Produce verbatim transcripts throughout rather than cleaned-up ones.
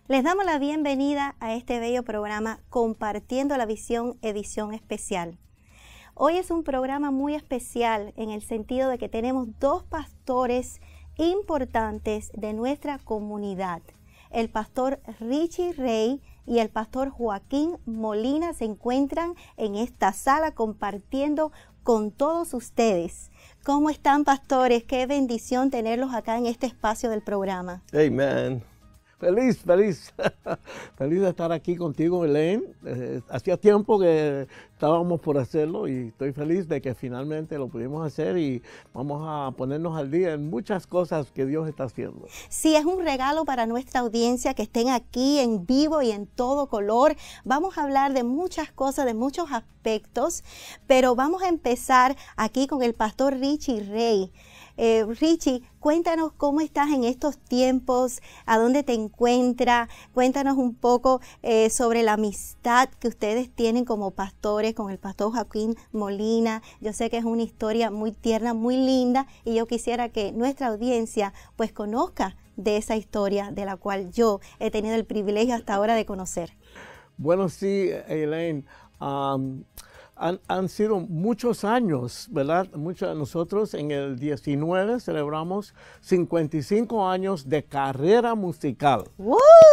Les damos la bienvenida a este bello programa Compartiendo la Visión, edición especial. Hoy es un programa muy especial en el sentido de que tenemos dos pastores importantes de nuestra comunidad. El pastor Richie Rey y el pastor Joaquín Molina se encuentran en esta sala compartiendo con todos ustedes. ¿Cómo están, pastores? Qué bendición tenerlos acá en este espacio del programa. Amen. Feliz, feliz. Feliz de estar aquí contigo, Elaine. Eh, hacía tiempo que estábamos por hacerlo y estoy feliz de que finalmente lo pudimos hacer y vamos a ponernos al día en muchas cosas que Dios está haciendo. Sí, es un regalo para nuestra audiencia que estén aquí en vivo y en todo color. Vamos a hablar de muchas cosas, de muchos aspectos, pero vamos a empezar aquí con el pastor Richie Rey. Eh, Richie, cuéntanos cómo estás en estos tiempos, a dónde te encuentras, cuéntanos un poco eh, sobre la amistad que ustedes tienen como pastores con el pastor Joaquín Molina. Yo sé que es una historia muy tierna, muy linda, y yo quisiera que nuestra audiencia pues conozca de esa historia de la cual yo he tenido el privilegio hasta ahora de conocer. Bueno, sí, Elaine. Um, Han, han sido muchos años, ¿verdad? Muchos, nosotros en el diecinueve celebramos cincuenta y cinco años de carrera musical. ¡Wow!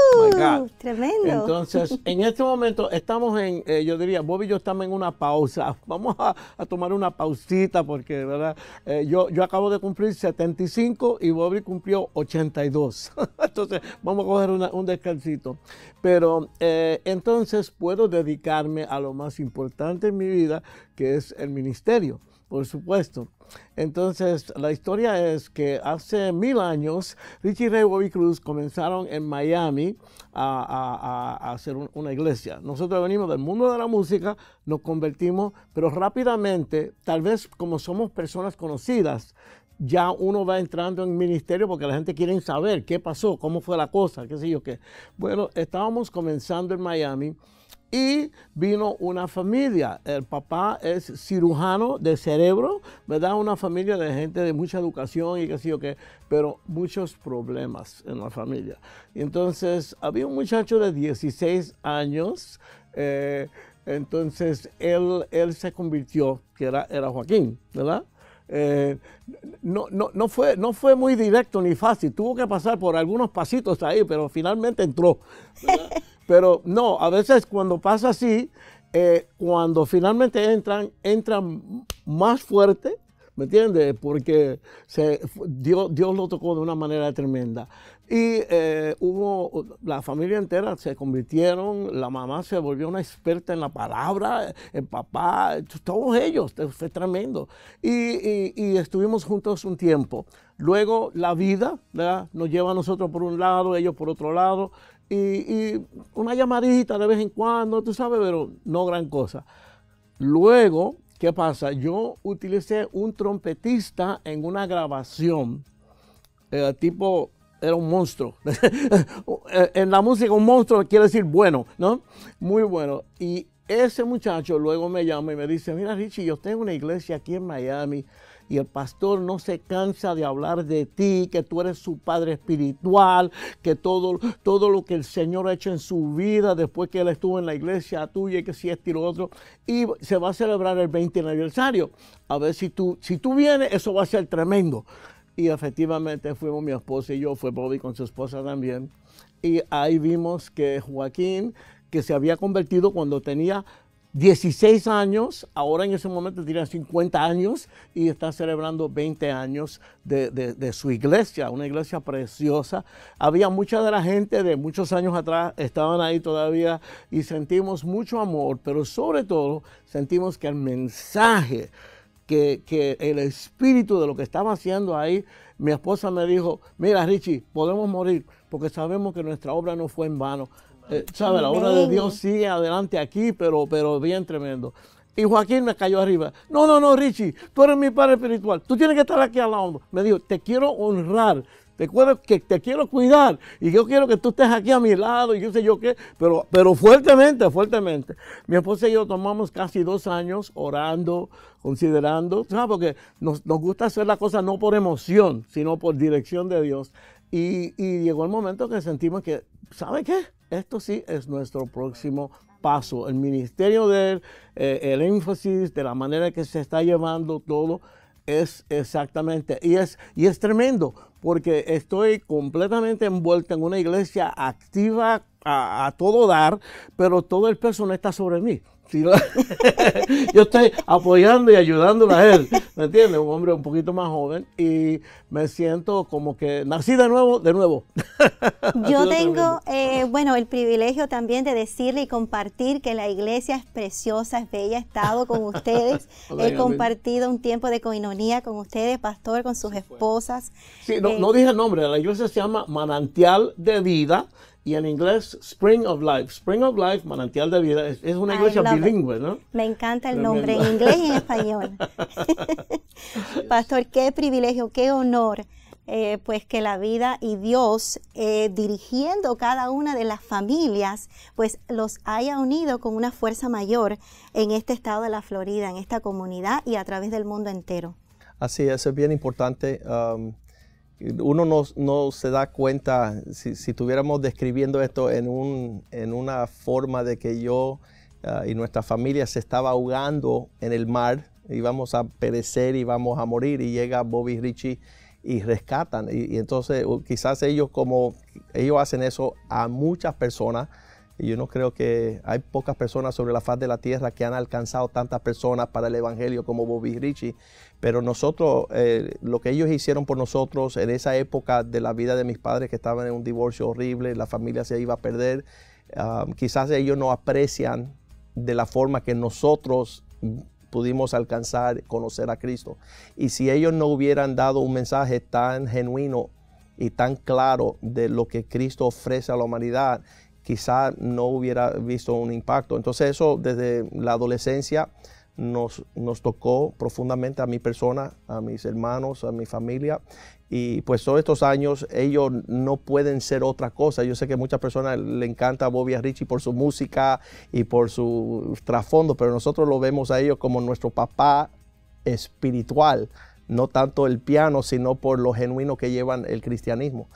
My ¡Tremendo! Entonces, en este momento estamos en, eh, yo diría, Bob y yo estamos en una pausa. Vamos a, a tomar una pausita porque, ¿verdad? Eh, yo, yo acabo de cumplir setenta y cinco y Bobby cumplió ochenta y dos. Entonces, vamos a coger una, un descansito. Pero eh, entonces puedo dedicarme a lo más importante en mi vida, que es el ministerio, por supuesto. Entonces, la historia es que hace mil años, Richie Ray y Bobby Cruz comenzaron en Miami a, a, a hacer un, una iglesia. Nosotros venimos del mundo de la música, nos convertimos, pero rápidamente, tal vez como somos personas conocidas, ya uno va entrando en ministerio porque la gente quiere saber qué pasó, cómo fue la cosa, qué sé yo qué. Bueno, estábamos comenzando en Miami y vino una familia. El papá es cirujano de cerebro, ¿verdad? Una familia de gente de mucha educación y qué sé yo qué, pero muchos problemas en la familia. Y entonces había un muchacho de dieciséis años, eh, entonces él, él se convirtió, que era, era Joaquín, ¿verdad? Eh, no, no, no, fue, no fue muy directo ni fácil, tuvo que pasar por algunos pasitos ahí, pero finalmente entró, ¿verdad? Pero no, a veces cuando pasa así, eh, cuando finalmente entran, entran más fuerte, ¿me entiendes? Porque se, Dios, Dios lo tocó de una manera tremenda. Y eh, hubo, la familia entera se convirtieron, la mamá se volvió una experta en la palabra, el papá, todos ellos, fue tremendo. Y, y, y estuvimos juntos un tiempo. Luego la vida, ¿verdad?, nos lleva a nosotros por un lado, ellos por otro lado, y, y una llamadita de vez en cuando, tú sabes, pero no gran cosa. Luego, ¿qué pasa? Yo utilicé un trompetista en una grabación, eh, tipo... era un monstruo. En la música un monstruo quiere decir bueno, ¿no? Muy bueno. Y ese muchacho luego me llama y me dice, mira Richie, yo tengo una iglesia aquí en Miami y el pastor no se cansa de hablar de ti, que tú eres su padre espiritual, que todo, todo lo que el Señor ha hecho en su vida después que él estuvo en la iglesia tuya y que si esto y lo otro. Y se va a celebrar el veinte aniversario. A ver si tú, si tú vienes, eso va a ser tremendo. Y efectivamente fuimos mi esposa y yo, fue Bobby con su esposa también. Y ahí vimos que Joaquín, que se había convertido cuando tenía dieciséis años, ahora en ese momento tenía cincuenta años y está celebrando veinte años de, de, de su iglesia, una iglesia preciosa. Había mucha de la gente de muchos años atrás, estaban ahí todavía y sentimos mucho amor, pero sobre todo sentimos que el mensaje, Que, que el espíritu de lo que estaba haciendo ahí, mi esposa me dijo, mira Richie, podemos morir porque sabemos que nuestra obra no fue en vano. Eh, ¿Sabe? La obra de Dios sigue adelante aquí, pero, pero bien tremendo. Y Joaquín me cayó arriba. No, no, no, Richie, tú eres mi padre espiritual. Tú tienes que estar aquí al lado. Me dijo, te quiero honrar. Te acuerdo que te quiero cuidar y yo quiero que tú estés aquí a mi lado y yo sé yo qué, pero, pero fuertemente, fuertemente. Mi esposa y yo tomamos casi dos años orando, considerando, ¿sabes? Porque nos, nos gusta hacer la cosa no por emoción, sino por dirección de Dios. Y, y llegó el momento que sentimos que, ¿sabe qué? Esto sí es nuestro próximo paso. El ministerio de él, eh, el énfasis de la manera que se está llevando todo, es exactamente, y es, y es tremendo, porque estoy completamente envuelta en una iglesia activa a, a todo dar, pero todo el peso no está sobre mí. ¿Sí? Yo estoy apoyando y ayudándolo a él, ¿me entiendes? Un hombre un poquito más joven y me siento como que nací de nuevo, de nuevo. Yo tengo, eh, bueno, el privilegio también de decirle y compartir que la iglesia es preciosa, es bella, he estado con ustedes, he compartido un tiempo de coinonía con ustedes, pastor, con sus esposas. Sí, no, eh, no dije el nombre, la iglesia se llama Manantial de Vida. Y en inglés, Spring of Life. Spring of Life, manantial de vida. Es, es una iglesia bilingüe, ¿no? Me encanta el nombre en inglés y en español. Pastor, qué privilegio, qué honor, eh, pues que la vida y Dios, eh, dirigiendo cada una de las familias, pues los haya unido con una fuerza mayor en este estado de la Florida, en esta comunidad y a través del mundo entero. Así es, es bien importante. Um, Uno no, no se da cuenta, si, si estuviéramos describiendo esto en, un, en una forma de que yo uh, y nuestra familia se estaba ahogando en el mar, íbamos a perecer, íbamos a morir, y llega Bobby y Richie y rescatan. Y, y entonces quizás ellos, como ellos hacen eso a muchas personas, y yo no creo que hay pocas personas sobre la faz de la tierra que han alcanzado tantas personas para el evangelio como Bobby y Richie. Pero nosotros, eh, lo que ellos hicieron por nosotros en esa época de la vida de mis padres, que estaban en un divorcio horrible, la familia se iba a perder, uh, quizás ellos no aprecian de la forma que nosotros pudimos alcanzar, conocer a Cristo. Y si ellos no hubieran dado un mensaje tan genuino y tan claro de lo que Cristo ofrece a la humanidad, quizá no hubiera visto un impacto. Entonces eso desde la adolescencia nos, nos tocó profundamente a mi persona, a mis hermanos, a mi familia. Y pues todos estos años ellos no pueden ser otra cosa. Yo sé que a muchas personas le encanta a Bobby y a Richie por su música y por su trasfondo, pero nosotros lo vemos a ellos como nuestro papá espiritual. No tanto el piano, sino por lo genuino que llevan el cristianismo.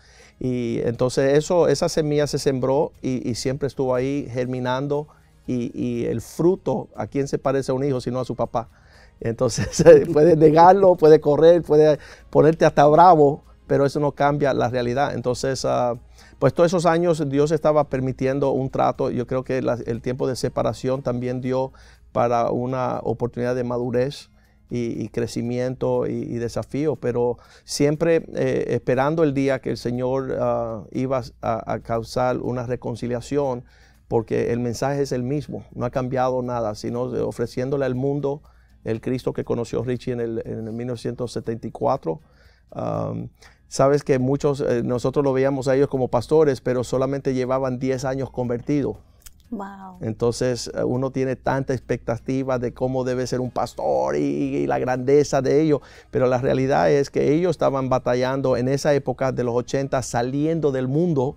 Y entonces eso, esa semilla se sembró y, y siempre estuvo ahí germinando, y, y el fruto, ¿a quién se parece a un hijo sino a su papá? Entonces puedes negarlo, puedes correr, puedes ponerte hasta bravo, pero eso no cambia la realidad. Entonces, uh, pues todos esos años Dios estaba permitiendo un trato. Yo creo que la, el tiempo de separación también dio para una oportunidad de madurez Y, y crecimiento y, y desafío, pero siempre eh, esperando el día que el Señor uh, iba a, a causar una reconciliación, porque el mensaje es el mismo, no ha cambiado nada, sino ofreciéndole al mundo el Cristo que conoció Richie en el, en el mil novecientos setenta y cuatro. Um, sabes que muchos, eh, nosotros lo veíamos a ellos como pastores, pero solamente llevaban diez años convertidos. Wow. Entonces uno tiene tanta expectativa de cómo debe ser un pastor y, y la grandeza de ellos, pero la realidad es que ellos estaban batallando en esa época de los ochenta, saliendo del mundo,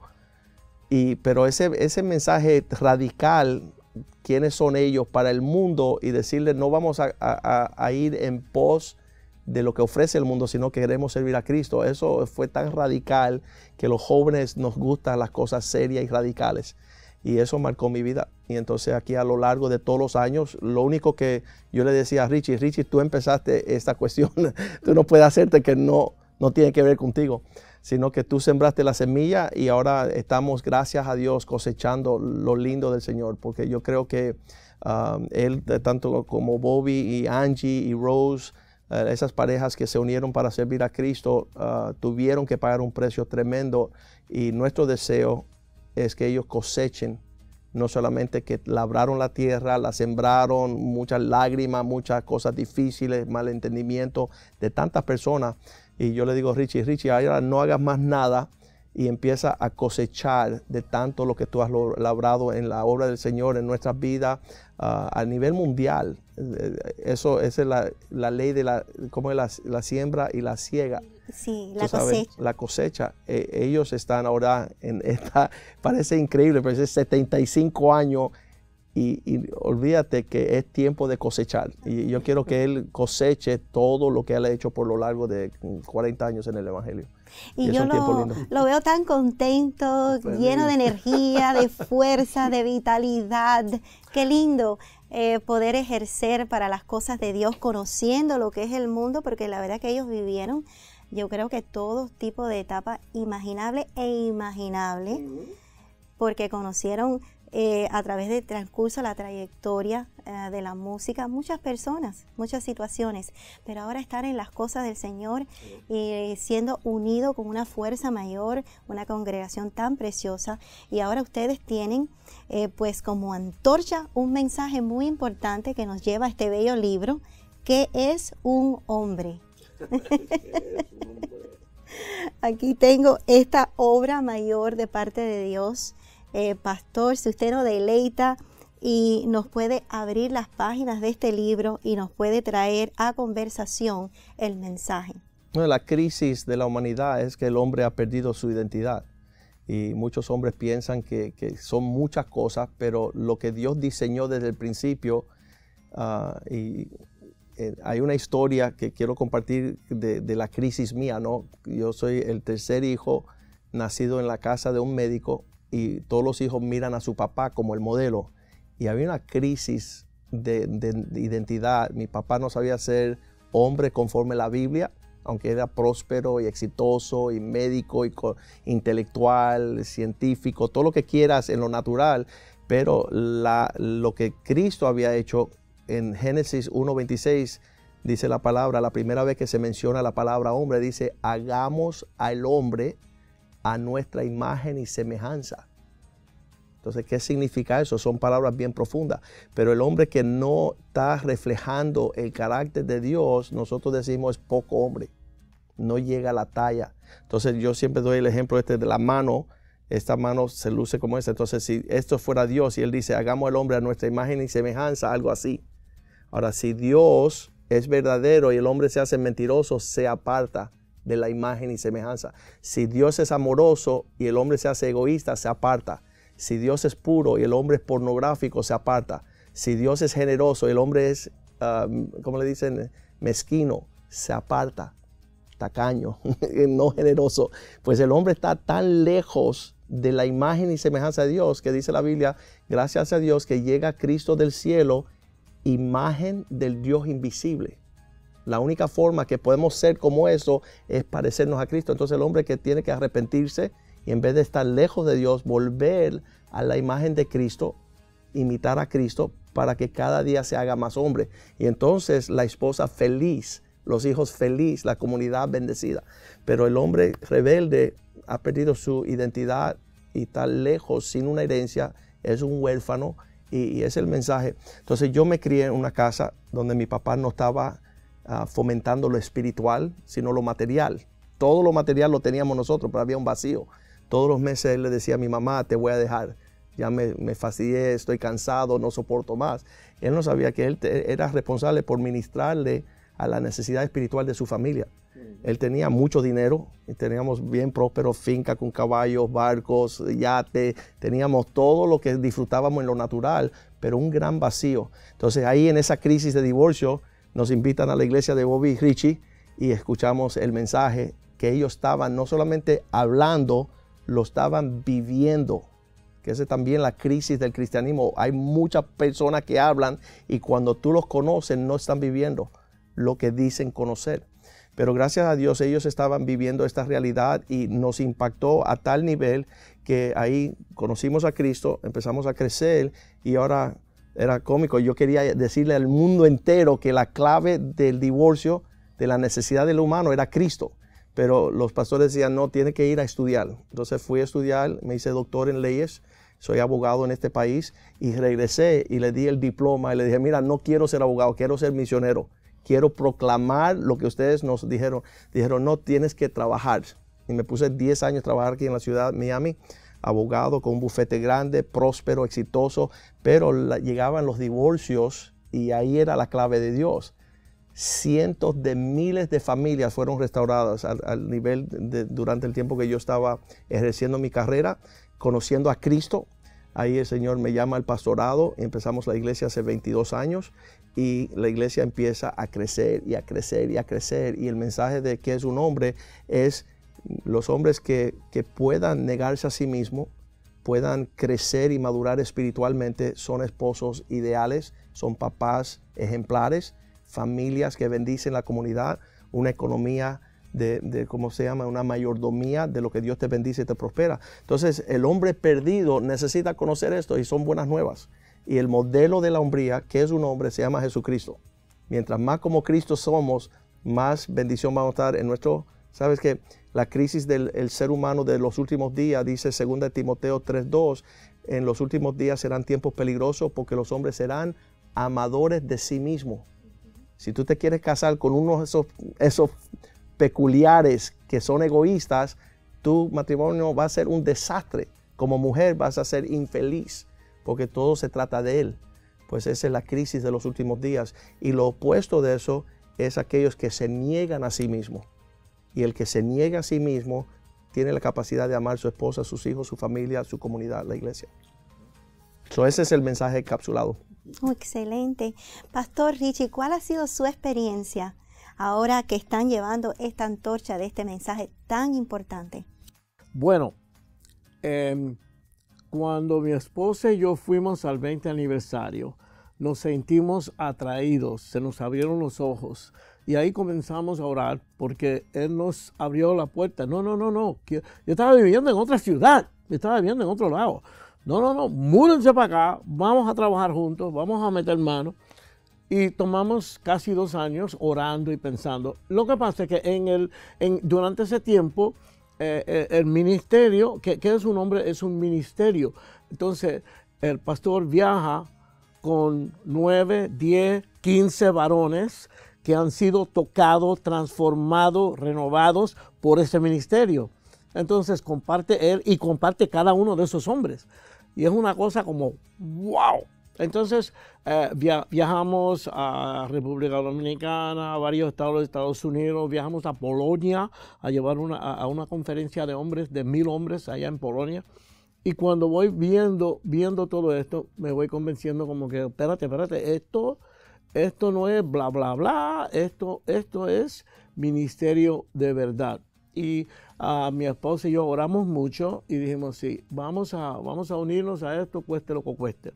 y, pero ese, ese mensaje radical, quiénes son ellos para el mundo, y decirles no vamos a, a, a ir en pos de lo que ofrece el mundo, sino que queremos servir a Cristo. Eso fue tan radical que los jóvenes nos gustan las cosas serias y radicales. Y eso marcó mi vida. Y entonces aquí a lo largo de todos los años, lo único que yo le decía a Richie, Richie, tú empezaste esta cuestión, tú no puedes hacerte que no, no tiene que ver contigo, sino que tú sembraste la semilla y ahora estamos, gracias a Dios, cosechando lo lindo del Señor. Porque yo creo que um, él, tanto como Bobby y Angie y Rose, uh, esas parejas que se unieron para servir a Cristo, uh, tuvieron que pagar un precio tremendo, y nuestro deseo es que ellos cosechen, no solamente que labraron la tierra, la sembraron, muchas lágrimas, muchas cosas difíciles, malentendimiento de tantas personas. Y yo le digo a Richie, Richie, ahora no hagas más nada y empieza a cosechar de tanto lo que tú has labrado en la obra del Señor, en nuestras vidas, uh, a nivel mundial. Eso, esa es la, la ley de la, ¿cómo es la, la siembra y la siega? Sí, la sabes, cosecha. La cosecha. Eh, ellos están ahora en esta, parece increíble, pero es setenta y cinco años y, y olvídate que es tiempo de cosechar. Y yo quiero que él coseche todo lo que él ha hecho por lo largo de cuarenta años en el Evangelio. Y, y yo lo, lo veo tan contento, feliz, lleno de energía, de fuerza, de vitalidad. Qué lindo eh, poder ejercer para las cosas de Dios, conociendo lo que es el mundo, porque la verdad que ellos vivieron, yo creo que todo tipo de etapas imaginables e imaginables, porque conocieron eh, a través del transcurso, la trayectoria eh, de la música, muchas personas, muchas situaciones, pero ahora estar en las cosas del Señor y siendo unido con una fuerza mayor, una congregación tan preciosa, y ahora ustedes tienen eh, pues como antorcha un mensaje muy importante que nos lleva a este bello libro, que es un hombre. Aquí tengo esta obra mayor de parte de Dios. Eh, pastor, si usted nos deleita y nos puede abrir las páginas de este libro y nos puede traer a conversación el mensaje. Bueno, la crisis de la humanidad es que el hombre ha perdido su identidad. Y muchos hombres piensan que, que son muchas cosas, pero lo que Dios diseñó desde el principio, uh, y eh, hay una historia que quiero compartir de, de la crisis mía, ¿no? Yo soy el tercer hijo nacido en la casa de un médico y todos los hijos miran a su papá como el modelo. Y había una crisis de, de, de identidad. Mi papá no sabía ser hombre conforme a la Biblia, aunque era próspero y exitoso y médico y intelectual, científico, todo lo que quieras en lo natural, pero la, lo que Cristo había hecho en Génesis uno veintiséis, dice la palabra, la primera vez que se menciona la palabra hombre, dice, hagamos al hombre a nuestra imagen y semejanza. Entonces, ¿qué significa eso? Son palabras bien profundas, pero el hombre que no está reflejando el carácter de Dios, nosotros decimos es poco hombre, no llega a la talla. Entonces, yo siempre doy el ejemplo este de la mano, esta mano se luce como esta. Entonces, si esto fuera Dios y Él dice, hagamos al hombre a nuestra imagen y semejanza, algo así. Ahora, si Dios es verdadero y el hombre se hace mentiroso, se aparta de la imagen y semejanza. Si Dios es amoroso y el hombre se hace egoísta, se aparta. Si Dios es puro y el hombre es pornográfico, se aparta. Si Dios es generoso y el hombre es, uh, ¿cómo le dicen? Mezquino, se aparta. Tacaño, no generoso. Pues el hombre está tan lejos de la imagen y semejanza de Dios que dice la Biblia, gracias a Dios que llega Cristo del cielo, imagen del Dios invisible. La única forma que podemos ser como eso es parecernos a Cristo. Entonces el hombre que tiene que arrepentirse y en vez de estar lejos de Dios, volver a la imagen de Cristo, imitar a Cristo para que cada día se haga más hombre. Y entonces la esposa feliz, los hijos feliz, la comunidad bendecida. Pero el hombre rebelde ha perdido su identidad y está lejos, sin una herencia, es un huérfano y, y es el mensaje. Entonces yo me crié en una casa donde mi papá no estaba Uh, fomentando lo espiritual, sino lo material. Todo lo material lo teníamos nosotros, pero había un vacío. Todos los meses él le decía a mi mamá, te voy a dejar, ya me, me fastidié, estoy cansado, no soporto más. Él no sabía que él te, era responsable por ministrarle a la necesidad espiritual de su familia. Él tenía mucho dinero, y teníamos bien próspero, finca con caballos, barcos, yate, teníamos todo lo que disfrutábamos en lo natural, pero un gran vacío. Entonces ahí en esa crisis de divorcio, nos invitan a la iglesia de Bobby y Richie y escuchamos el mensaje que ellos estaban no solamente hablando, lo estaban viviendo. Que esa es también la crisis del cristianismo. Hay muchas personas que hablan y cuando tú los conoces no están viviendo lo que dicen conocer. Pero gracias a Dios ellos estaban viviendo esta realidad y nos impactó a tal nivel que ahí conocimos a Cristo, empezamos a crecer y ahora... Era cómico, yo quería decirle al mundo entero que la clave del divorcio, de la necesidad del humano, era Cristo. Pero los pastores decían, no, tiene que ir a estudiar. Entonces fui a estudiar, me hice doctor en leyes, soy abogado en este país y regresé y le di el diploma y le dije, mira, no quiero ser abogado, quiero ser misionero. Quiero proclamar lo que ustedes nos dijeron. Dijeron, no, tienes que trabajar. y me puse diez años a trabajar aquí en la ciudad de Miami, abogado con un bufete grande, próspero, exitoso, pero la, llegaban los divorcios y ahí era la clave de Dios. Cientos de miles de familias fueron restauradas al, al nivel de, durante el tiempo que yo estaba ejerciendo mi carrera, conociendo a Cristo. Ahí el Señor me llama al pastorado, empezamos la iglesia hace veintidós años y la iglesia empieza a crecer y a crecer y a crecer, y el mensaje de qué es un hombre es los hombres que, que puedan negarse a sí mismos, puedan crecer y madurar espiritualmente, son esposos ideales, son papás ejemplares, familias que bendicen la comunidad, una economía de, de, ¿cómo se llama? Una mayordomía de lo que Dios te bendice y te prospera. Entonces, el hombre perdido necesita conocer esto y son buenas nuevas. Y el modelo de la hombría, que es un hombre, se llama Jesucristo. Mientras más como Cristo somos, más bendición vamos a estar en nuestro... ¿Sabes qué? La crisis del el ser humano de los últimos días, dice segunda Timoteo tres dos, en los últimos días serán tiempos peligrosos porque los hombres serán amadores de sí mismos. Si tú te quieres casar con uno de esos, esos peculiares que son egoístas, tu matrimonio va a ser un desastre. Como mujer vas a ser infeliz porque todo se trata de él. Pues esa es la crisis de los últimos días. Y lo opuesto de eso es aquellos que se niegan a sí mismos. Y el que se niega a sí mismo tiene la capacidad de amar a su esposa, a sus hijos, su familia, su comunidad, la iglesia. So, ese es el mensaje encapsulado. Oh, excelente. Pastor Richie, ¿cuál ha sido su experiencia ahora que están llevando esta antorcha de este mensaje tan importante? Bueno, eh, cuando mi esposa y yo fuimos al veinte aniversario, nos sentimos atraídos, se nos abrieron los ojos. Y ahí comenzamos a orar porque Él nos abrió la puerta. No, no, no, no. Yo estaba viviendo en otra ciudad. Yo estaba viviendo en otro lado. No, no, no. Múdense para acá. Vamos a trabajar juntos. Vamos a meter mano. Y tomamos casi dos años orando y pensando. Lo que pasa es que en el, en, durante ese tiempo, eh, el ministerio, que, que es un hombre, es un ministerio. Entonces, el pastor viaja con nueve, diez, quince varones que han sido tocados, transformados, renovados por ese ministerio. Entonces comparte él y comparte cada uno de esos hombres. Y es una cosa como, wow. Entonces eh, via viajamos a República Dominicana, a varios estados de Estados Unidos, viajamos a Polonia a llevar una, a, a una conferencia de hombres, de mil hombres allá en Polonia. Y cuando voy viendo, viendo todo esto, me voy convenciendo como que, espérate, espérate, esto... Esto no es bla, bla, bla, esto, esto es ministerio de verdad. Y uh, mi esposa y yo oramos mucho y dijimos, sí, vamos a, vamos a unirnos a esto, cueste lo que cueste.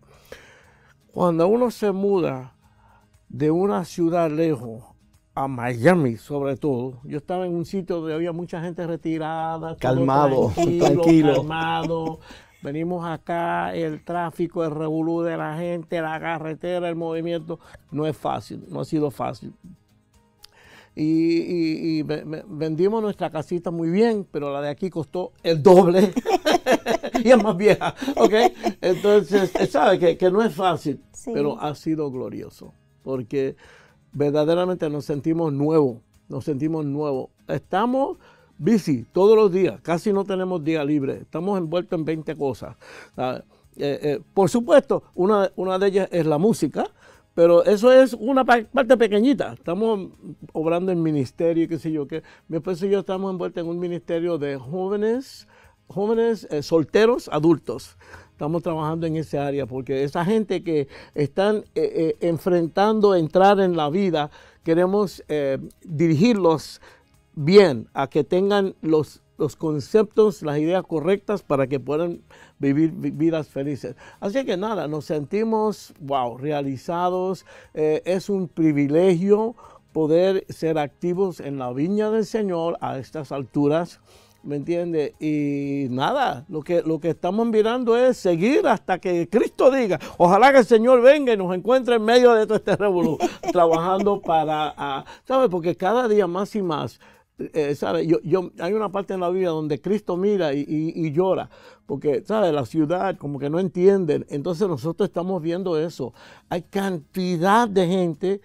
Cuando uno se muda de una ciudad lejos a Miami, sobre todo, yo estaba en un sitio donde había mucha gente retirada. Calmado, tranquilo, tranquilo. Calmado. Venimos acá, el tráfico, el revolú de la gente, la carretera, el movimiento, no es fácil, no ha sido fácil. Y, y, y vendimos nuestra casita muy bien, pero la de aquí costó el doble y es más vieja, ¿ok? Entonces, sabe que, que no es fácil, sí, pero ha sido glorioso, porque verdaderamente nos sentimos nuevos, nos sentimos nuevos. Estamos busy todos los días, casi no tenemos día libre, estamos envueltos en veinte cosas. Eh, eh, por supuesto, una, una de ellas es la música, pero eso es una parte pequeñita. Estamos obrando en ministerio, qué sé yo, que mi esposo y yo estamos envueltos en un ministerio de jóvenes, jóvenes eh, solteros, adultos. Estamos trabajando en esa área porque esa gente que están eh, eh, enfrentando entrar en la vida, queremos eh, dirigirlos bien, a que tengan los, los conceptos, las ideas correctas para que puedan vivir vidas felices. Así que nada, nos sentimos, wow, realizados. Eh, es un privilegio poder ser activos en la viña del Señor a estas alturas, ¿me entiende? Y nada, lo que, lo que estamos mirando es seguir hasta que Cristo diga. Ojalá que el Señor venga y nos encuentre en medio de todo este revolú, trabajando para, uh, ¿sabes? Porque cada día más y más, Eh, ¿sabe? Yo, yo, hay una parte en la Biblia donde Cristo mira y, y, y llora, porque ¿sabe? La ciudad como que no entienden. Entonces nosotros estamos viendo eso. Hay cantidad de gente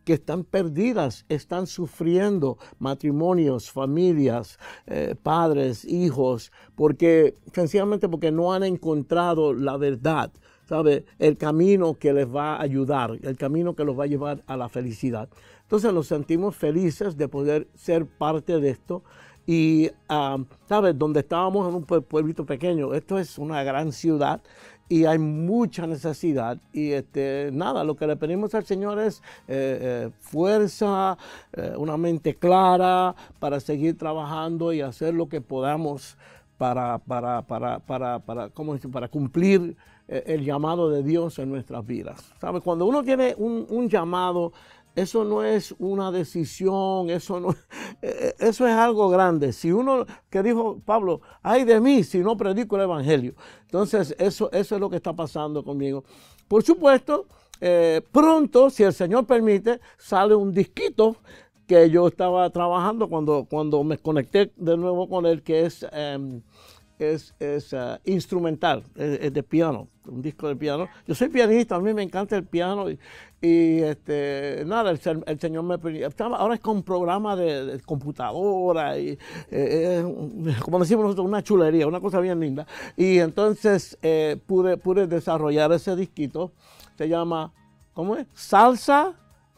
que están perdidas, están sufriendo matrimonios, familias, eh, padres, hijos, porque sencillamente porque no han encontrado la verdad, ¿sabe? El camino que les va a ayudar, el camino que los va a llevar a la felicidad. Entonces nos sentimos felices de poder ser parte de esto. Y, um, ¿sabes? Donde estábamos en un pueblito pequeño, esto es una gran ciudad y hay mucha necesidad. Y este, nada, lo que le pedimos al Señor es eh, eh, fuerza, eh, una mente clara para seguir trabajando y hacer lo que podamos para, para, para, para, para, ¿cómo dice? Para cumplir eh, el llamado de Dios en nuestras vidas. ¿Sabes? Cuando uno tiene un, un llamado, eso no es una decisión, eso, no, eso es algo grande. Si uno, que dijo Pablo, ay de mí si no predico el evangelio. Entonces, eso, eso es lo que está pasando conmigo. Por supuesto, eh, pronto, si el Señor permite, sale un disquito que yo estaba trabajando cuando, cuando me conecté de nuevo con él, que es, um, es, es uh, instrumental, es, es de piano, un disco de piano. Yo soy pianista, a mí me encanta el piano. Y, Y este, nada, el, el Señor me permitió. Ahora es con programa de, de computadora y, eh, como decimos nosotros, una chulería, una cosa bien linda. Y entonces eh, pude, pude desarrollar ese disquito. Se llama, ¿cómo es? Salsa,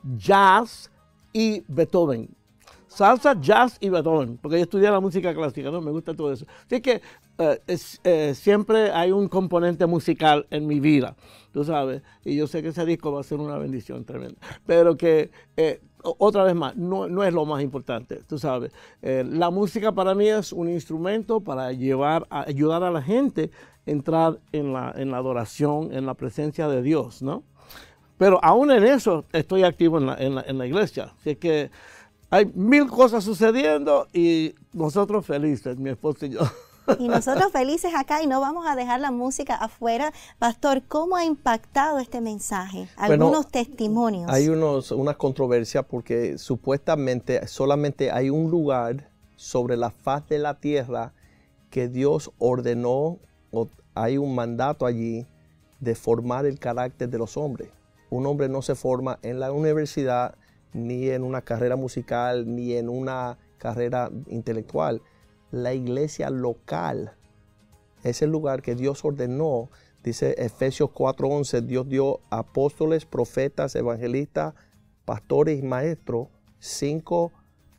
Jazz y Beethoven. Salsa, jazz y Beethoven, porque yo estudié la música clásica, ¿no? Me gusta todo eso. Así que eh, es, eh, siempre hay un componente musical en mi vida, tú sabes, y yo sé que ese disco va a ser una bendición tremenda. Pero que, eh, otra vez más, no, no es lo más importante, tú sabes. Eh, la música para mí es un instrumento para llevar, a, ayudar a la gente a entrar en la, en la adoración, en la presencia de Dios, ¿no? Pero aún en eso estoy activo en la, en la, en la iglesia, así que hay mil cosas sucediendo y nosotros felices, mi esposo y yo. Y nosotros felices acá y no vamos a dejar la música afuera. Pastor, ¿cómo ha impactado este mensaje? Algunos bueno, testimonios. Hay unos, una controversia porque supuestamente solamente hay un lugar sobre la faz de la tierra que Dios ordenó, o hay un mandato allí de formar el carácter de los hombres. Un hombre no se forma en la universidad, ni en una carrera musical, ni en una carrera intelectual. La iglesia local es el lugar que Dios ordenó. Dice Efesios cuatro once, Dios dio apóstoles, profetas, evangelistas, pastores y maestros, cinco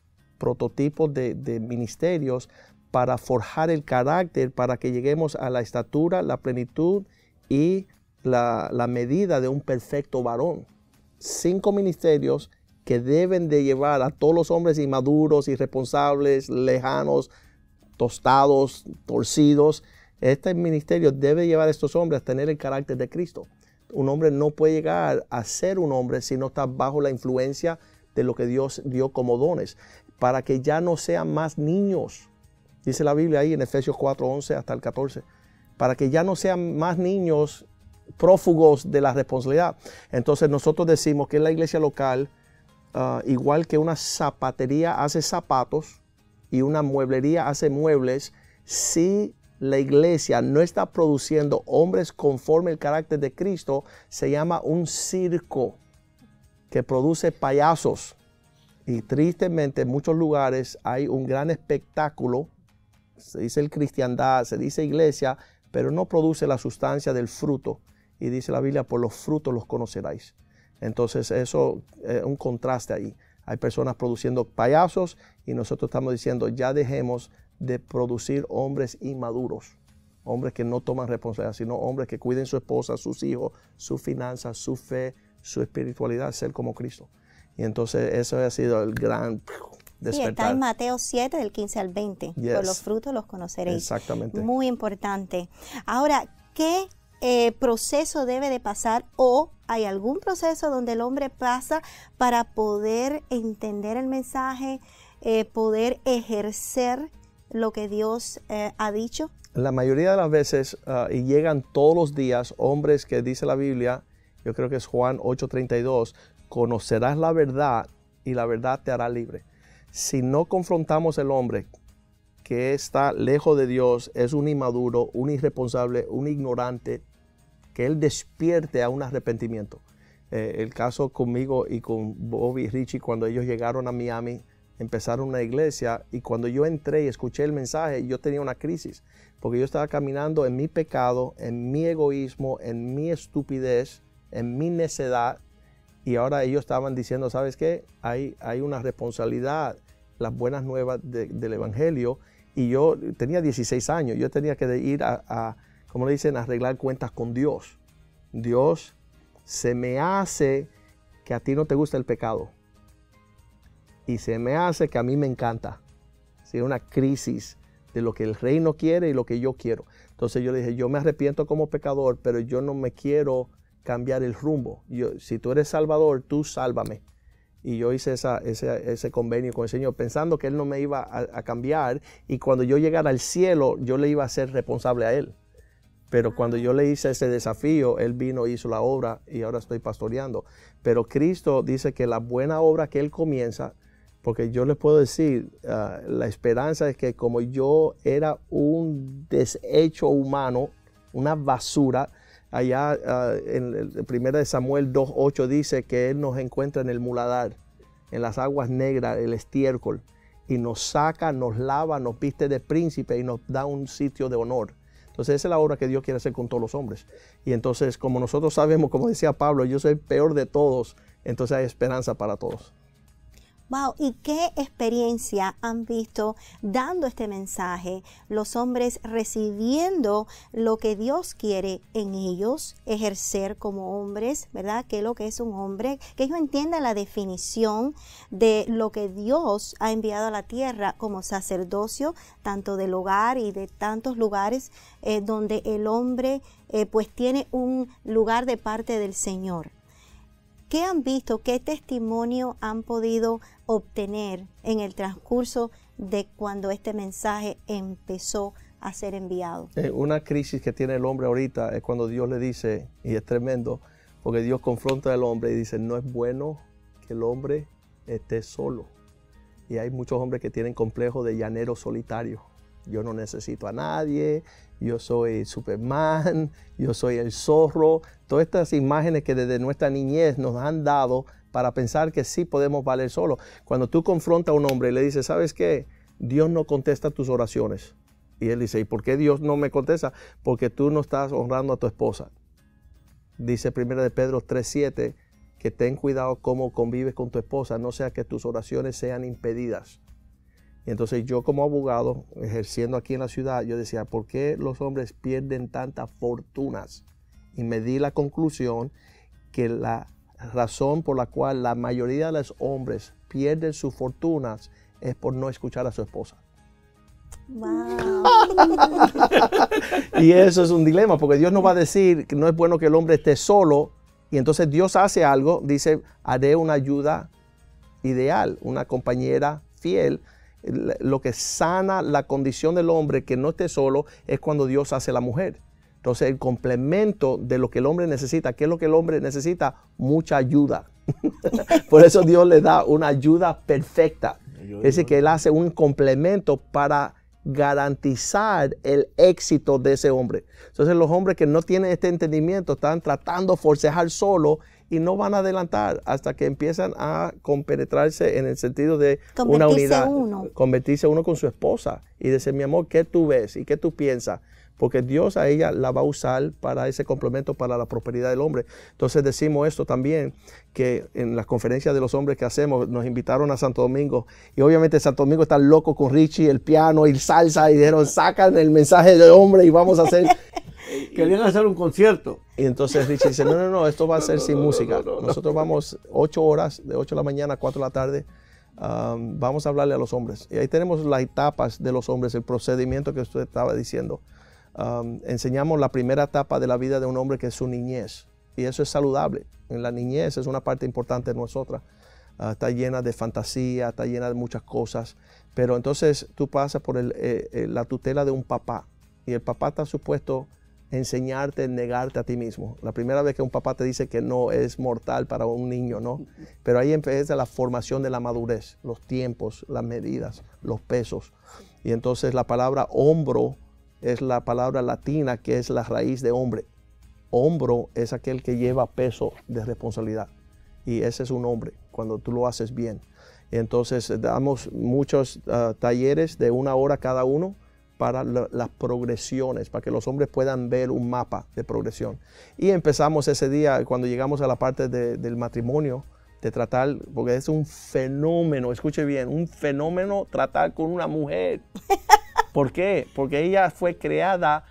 prototipos de, de ministerios para forjar el carácter, para que lleguemos a la estatura, la plenitud y la, la medida de un perfecto varón. Cinco ministerios que deben de llevar a todos los hombres inmaduros, irresponsables, lejanos, tostados, torcidos. Este ministerio debe llevar a estos hombres a tener el carácter de Cristo. Un hombre no puede llegar a ser un hombre si no está bajo la influencia de lo que Dios dio como dones, para que ya no sean más niños. Dice la Biblia ahí en Efesios cuatro once hasta el catorce, para que ya no sean más niños prófugos de la responsabilidad. Entonces nosotros decimos que en la iglesia local, Uh, igual que una zapatería hace zapatos y una mueblería hace muebles, si la iglesia no está produciendo hombres conforme al carácter de Cristo, se llama un circo que produce payasos. Y tristemente en muchos lugares hay un gran espectáculo, se dice el cristiandad, se dice iglesia, pero no produce la sustancia del fruto. Y dice la Biblia, por los frutos los conoceráis. Entonces eso es un contraste ahí. Hay personas produciendo payasos y nosotros estamos diciendo ya dejemos de producir hombres inmaduros. Hombres que no toman responsabilidad, sino hombres que cuiden su esposa, sus hijos, sus finanzas, su fe, su espiritualidad, ser como Cristo. Y entonces eso ha sido el gran despertar. Sí, está en Mateo siete del quince al veinte. Yes. Por los frutos los conoceréis. Exactamente. Muy importante. Ahora, ¿qué Eh, proceso debe de pasar, o hay algún proceso donde el hombre pasa para poder entender el mensaje, eh, poder ejercer lo que Dios eh, ha dicho? La mayoría de las veces, uh, y llegan todos los días, hombres que dice la Biblia, yo creo que es Juan ocho treinta y dos, conocerás la verdad y la verdad te hará libre. Si no confrontamos al hombre que está lejos de Dios, es un inmaduro, un irresponsable, un ignorante, que él despierte a un arrepentimiento. Eh, el caso conmigo y con Bobby y Richie, cuando ellos llegaron a Miami, empezaron una iglesia, y cuando yo entré y escuché el mensaje, yo tenía una crisis, porque yo estaba caminando en mi pecado, en mi egoísmo, en mi estupidez, en mi necedad, y ahora ellos estaban diciendo, ¿sabes qué? Hay, hay una responsabilidad, las buenas nuevas de, del Evangelio, y yo tenía dieciséis años, yo tenía que ir a, a, como le dicen, a arreglar cuentas con Dios. Dios, se me hace que a ti no te gusta el pecado, y se me hace que a mí me encanta. ¿Sí? Una crisis de lo que el reino quiere y lo que yo quiero. Entonces yo le dije, yo me arrepiento como pecador, pero yo no me quiero cambiar el rumbo. Yo, si tú eres Salvador, tú sálvame. Y yo hice esa, ese, ese convenio con el Señor, pensando que Él no me iba a, a cambiar, y cuando yo llegara al cielo, yo le iba a ser responsable a Él. Pero cuando yo le hice ese desafío, Él vino, hizo la obra, y ahora estoy pastoreando. Pero Cristo dice que la buena obra que Él comienza, porque yo les puedo decir, uh, la esperanza es que como yo era un desecho humano, una basura, allá uh, en el primero de Samuel dos ocho dice que Él nos encuentra en el muladar, en las aguas negras, el estiércol, y nos saca, nos lava, nos viste de príncipe y nos da un sitio de honor. Entonces esa es la obra que Dios quiere hacer con todos los hombres. Y entonces, como nosotros sabemos, como decía Pablo, yo soy el peor de todos, entonces hay esperanza para todos. Wow, ¿y qué experiencia han visto dando este mensaje? Los hombres recibiendo lo que Dios quiere en ellos, ejercer como hombres, ¿verdad? ¿Qué es lo que es un hombre? Que ellos entiendan la definición de lo que Dios ha enviado a la tierra como sacerdocio, tanto del hogar y de tantos lugares eh, donde el hombre eh, pues tiene un lugar de parte del Señor. ¿Qué han visto? ¿Qué testimonio han podido obtener en el transcurso de cuando este mensaje empezó a ser enviado? Eh, una crisis que tiene el hombre ahorita es cuando Dios le dice, y es tremendo, porque Dios confronta al hombre y dice, no es bueno que el hombre esté solo. Y hay muchos hombres que tienen complejo de llanero solitario. Yo no necesito a nadie, yo soy Superman, yo soy el zorro. Todas estas imágenes que desde nuestra niñez nos han dado para pensar que sí podemos valer solos. Cuando tú confrontas a un hombre y le dices, ¿sabes qué? Dios no contesta tus oraciones. Y él dice, ¿y por qué Dios no me contesta? Porque tú no estás honrando a tu esposa. Dice primero de Pedro tres siete que ten cuidado cómo convives con tu esposa, no sea que tus oraciones sean impedidas. Y entonces yo como abogado, ejerciendo aquí en la ciudad, yo decía, ¿por qué los hombres pierden tantas fortunas? Y me di la conclusión que la razón por la cual la mayoría de los hombres pierden sus fortunas es por no escuchar a su esposa. Wow. Y eso es un dilema, porque Dios nos va a decir que no es bueno que el hombre esté solo, y entonces Dios hace algo, dice, haré una ayuda ideal, una compañera fiel. Lo que sana la condición del hombre que no esté solo es cuando Dios hace la mujer. Entonces el complemento de lo que el hombre necesita, ¿qué es lo que el hombre necesita? Mucha ayuda. Por eso Dios le da una ayuda perfecta. Es decir, que Él hace un complemento para garantizar el éxito de ese hombre. Entonces los hombres que no tienen este entendimiento están tratando de forcejar solo y no van a adelantar hasta que empiezan a compenetrarse en el sentido de una unidad. Uno. Convertirse uno con su esposa y decir, mi amor, ¿qué tú ves y qué tú piensas? Porque Dios a ella la va a usar para ese complemento para la prosperidad del hombre. Entonces decimos esto también, que en las conferencias de los hombres que hacemos, nos invitaron a Santo Domingo, y obviamente Santo Domingo está loco con Richie, el piano y salsa, y dijeron, sacan el mensaje de hombre y vamos a hacer... Querían hacer un concierto. Y entonces Richie dice, no, no, no, esto va a ser sin música. Nosotros vamos ocho horas, de ocho de la mañana a cuatro de la tarde, um, vamos a hablarle a los hombres. Y ahí tenemos las etapas de los hombres, el procedimiento que usted estaba diciendo. Um, enseñamos la primera etapa de la vida de un hombre, que es su niñez. Y eso es saludable. En la niñez es una parte importante de nosotras. Uh, está llena de fantasía, está llena de muchas cosas. Pero entonces tú pasas por el, eh, eh, la tutela de un papá. Y el papá está supuesto a enseñarte, negarte a ti mismo. La primera vez que un papá te dice que no es mortal para un niño, ¿no? Pero ahí empieza la formación de la madurez, los tiempos, las medidas, los pesos. Y entonces la palabra hombro es la palabra latina que es la raíz de hombre. hombro es aquel que lleva peso de responsabilidad. Y ese es un hombre, cuando tú lo haces bien. Entonces damos muchos uh, talleres de una hora cada uno para la, las progresiones, para que los hombres puedan ver un mapa de progresión. Y empezamos ese día, cuando llegamos a la parte de, del matrimonio, de tratar, porque es un fenómeno, escuche bien, un fenómeno tratar con una mujer. ¿Por qué? Porque ella fue creada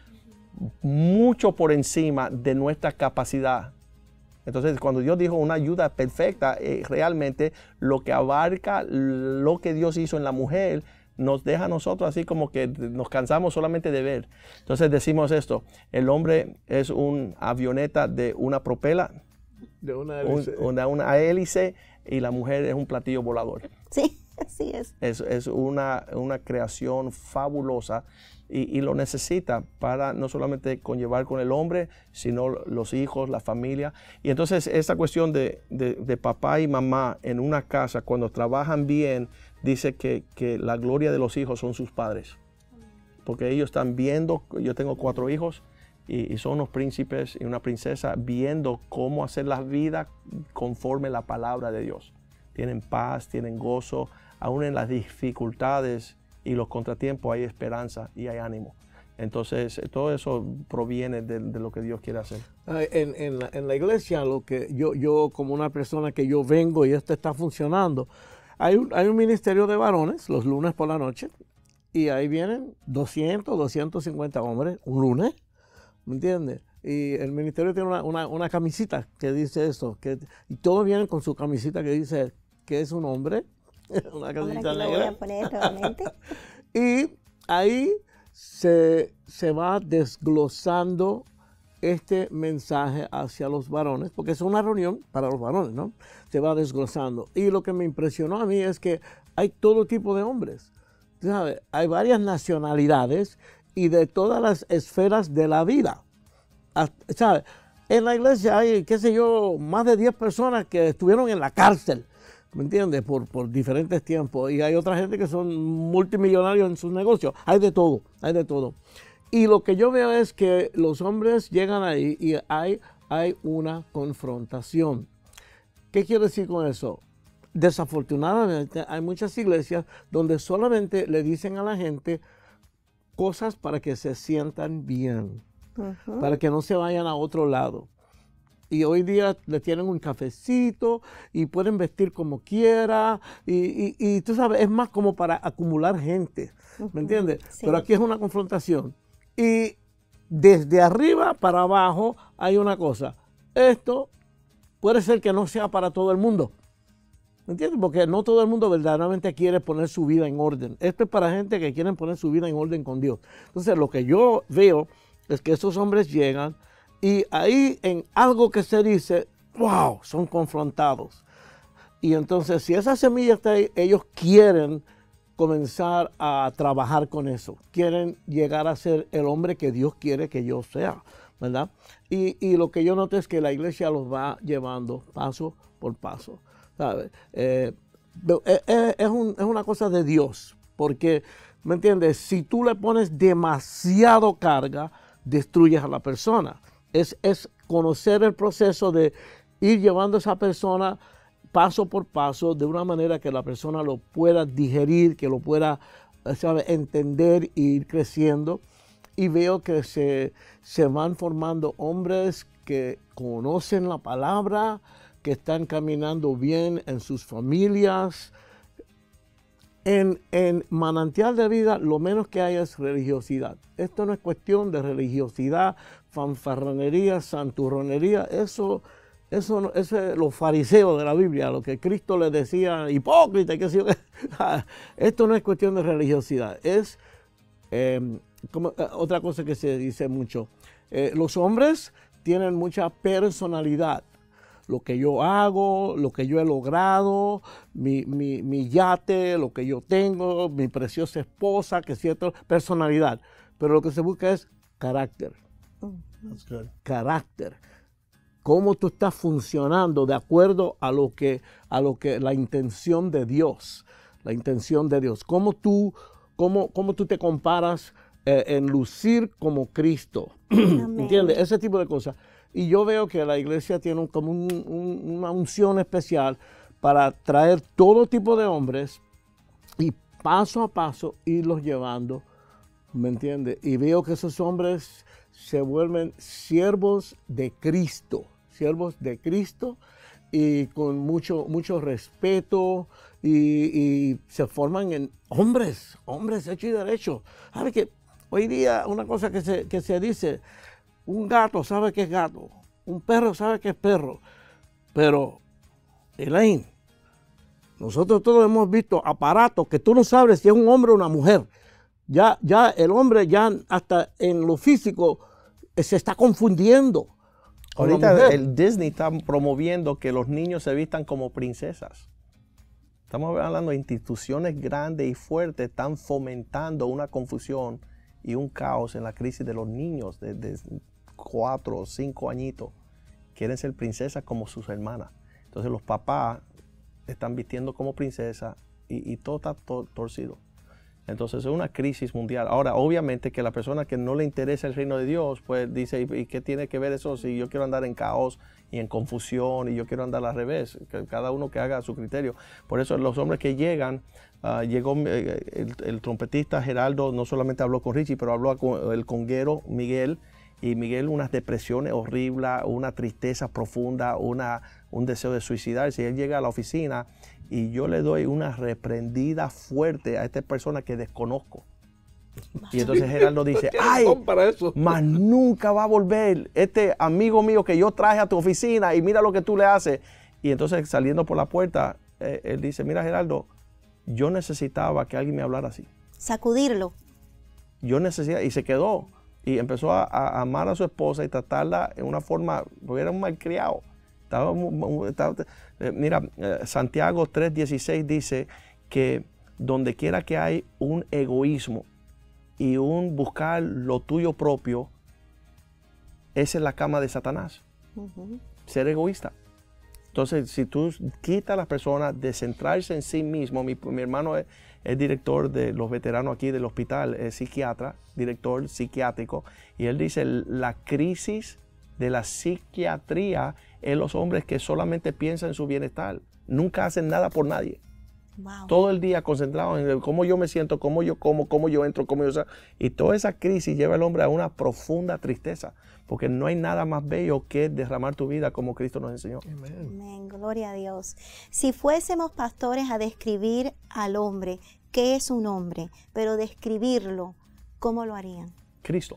mucho por encima de nuestra capacidad. Entonces, cuando Dios dijo una ayuda perfecta, eh, realmente lo que abarca lo que Dios hizo en la mujer, nos deja a nosotros así como que nos cansamos solamente de ver. Entonces decimos esto: el hombre es una avioneta de una propela, de una hélice, un, una, una hélice, y la mujer es un platillo volador. Sí, así es. Es, es una, una creación fabulosa. Y, y lo necesita para no solamente conllevar con el hombre, sino los hijos, la familia. Y entonces esta cuestión de, de, de papá y mamá en una casa, cuando trabajan bien, dice que, que la gloria de los hijos son sus padres. Porque ellos están viendo, yo tengo cuatro hijos, y, y son unos príncipes y una princesa, viendo cómo hacer la vida conforme la palabra de Dios. Tienen paz, tienen gozo, aún en las dificultades y los contratiempos hay esperanza y hay ánimo. Entonces, todo eso proviene de, de lo que Dios quiere hacer. En, en, la, en la iglesia, lo que yo, yo como una persona que yo vengo y esto está funcionando, hay un, hay un ministerio de varones los lunes por la noche, y ahí vienen doscientos, doscientos cincuenta hombres un lunes, ¿me entiendes? Y el ministerio tiene una, una, una camisita que dice eso, que, y todos vienen con su camisita que dice que es un hombre. Una camisita negra. Lo voy a poner nuevamente. Y ahí se, se va desglosando este mensaje hacia los varones, porque es una reunión para los varones, ¿no? Se va desglosando. Y lo que me impresionó a mí es que hay todo tipo de hombres. ¿Sabes? Hay varias nacionalidades y de todas las esferas de la vida. ¿Sabes? En la iglesia hay, qué sé yo, más de diez personas que estuvieron en la cárcel, ¿me entiendes? Por, por diferentes tiempos. Y hay otra gente que son multimillonarios en sus negocios. Hay de todo, hay de todo. Y lo que yo veo es que los hombres llegan ahí y hay, hay una confrontación. ¿Qué quiero decir con eso? Desafortunadamente hay muchas iglesias donde solamente le dicen a la gente cosas para que se sientan bien, uh-huh. para que no se vayan a otro lado. Y hoy día le tienen un cafecito y pueden vestir como quiera. Y, y, y tú sabes, es más como para acumular gente, ¿me entiendes? Sí. Pero aquí es una confrontación. Y desde arriba para abajo hay una cosa. Esto puede ser que no sea para todo el mundo, ¿me entiendes? Porque no todo el mundo verdaderamente quiere poner su vida en orden. Esto es para gente que quieren poner su vida en orden con Dios. Entonces lo que yo veo es que esos hombres llegan, y ahí en algo que se dice, wow, son confrontados. Y entonces si esa semilla está ahí, ellos quieren comenzar a trabajar con eso. Quieren llegar a ser el hombre que Dios quiere que yo sea, ¿verdad? Y, y lo que yo noto es que la iglesia los va llevando paso por paso, ¿sabes? Eh, es, es, un, es una cosa de Dios, porque, ¿me entiendes? Si tú le pones demasiado carga, destruyes a la persona. Es, es conocer el proceso de ir llevando a esa persona paso por paso de una manera que la persona lo pueda digerir, que lo pueda, ¿sabe?, entender e ir creciendo. Y veo que se, se van formando hombres que conocen la palabra, que están caminando bien en sus familias. En, en Manantial de Vida lo menos que hay es religiosidad. Esto no es cuestión de religiosidad, fanfarronería, santurronería. Eso, eso, eso es los fariseos de la Biblia, lo que Cristo les decía, hipócrita, qué sé yo. Esto no es cuestión de religiosidad. Es eh, como, eh, otra cosa que se dice mucho. Eh, los hombres tienen mucha personalidad. Lo que yo hago, lo que yo he logrado, mi, mi, mi yate, lo que yo tengo, mi preciosa esposa, que es cierto, personalidad. Pero lo que se busca es carácter. That's good. Carácter. Cómo tú estás funcionando de acuerdo a lo que, a lo que la intención de Dios, la intención de Dios. Cómo tú, cómo, cómo tú te comparas eh, en lucir como Cristo. ¿Entiendes? Ese tipo de cosas. Y yo veo que la iglesia tiene un, como un, un, una unción especial para traer todo tipo de hombres y paso a paso irlos llevando, ¿me entiendes? Y veo que esos hombres se vuelven siervos de Cristo, siervos de Cristo y con mucho, mucho respeto y, y se forman en hombres, hombres hechos y derechos. ¿Sabe que hoy día una cosa que se, que se dice, un gato sabe que es gato, un perro sabe que es perro, pero Elaine, nosotros todos hemos visto aparatos que tú no sabes si es un hombre o una mujer. Ya, ya el hombre ya hasta en lo físico se está confundiendo. Ahorita el Disney está promoviendo que los niños se vistan como princesas. Estamos hablando de instituciones grandes y fuertes, están fomentando una confusión y un caos en la crisis de los niños de, de cuatro o cinco añitos. Quieren ser princesas como sus hermanas. Entonces los papás están vistiendo como princesa y, y todo está to torcido. Entonces es una crisis mundial. Ahora, obviamente que la persona que no le interesa el reino de Dios, pues dice, ¿y, y qué tiene que ver eso si yo quiero andar en caos y en confusión y yo quiero andar al revés? Que cada uno que haga su criterio. Por eso los hombres que llegan, uh, llegó eh, el, el trompetista Geraldo, no solamente habló con Richie, pero habló con el conguero Miguel, y Miguel unas depresiones horribles, una tristeza profunda, una, un deseo de suicidarse. Y él llega a la oficina y yo le doy una reprendida fuerte a esta persona que desconozco. Y entonces Gerardo dice, ay, más nunca va a volver este amigo mío que yo traje a tu oficina y mira lo que tú le haces. Y entonces saliendo por la puerta, eh, él dice, mira Gerardo, yo necesitaba que alguien me hablara así. Sacudirlo. Yo necesitaba, y se quedó. Y empezó a, a amar a su esposa y tratarla en una forma, porque era un malcriado. Estaba, estaba, mira, Santiago tres dieciséis dice que donde quiera que hay un egoísmo y un buscar lo tuyo propio, esa es la cama de Satanás. Uh-huh. Ser egoísta. Entonces, si tú quitas a las personas de centrarse en sí mismo, mi, mi hermano es, es director de los veteranos aquí del hospital, es psiquiatra, director psiquiátrico, y él dice, la crisis de la psiquiatría es los hombres que solamente piensan en su bienestar, nunca hacen nada por nadie. Wow. Todo el día concentrado en cómo yo me siento, cómo yo como, cómo yo entro, cómo yo salgo. Y toda esa crisis lleva al hombre a una profunda tristeza, porque no hay nada más bello que derramar tu vida como Cristo nos enseñó. Amén. Amén. Gloria a Dios. Si fuésemos pastores a describir al hombre, ¿qué es un hombre? Pero describirlo, ¿cómo lo harían? Cristo.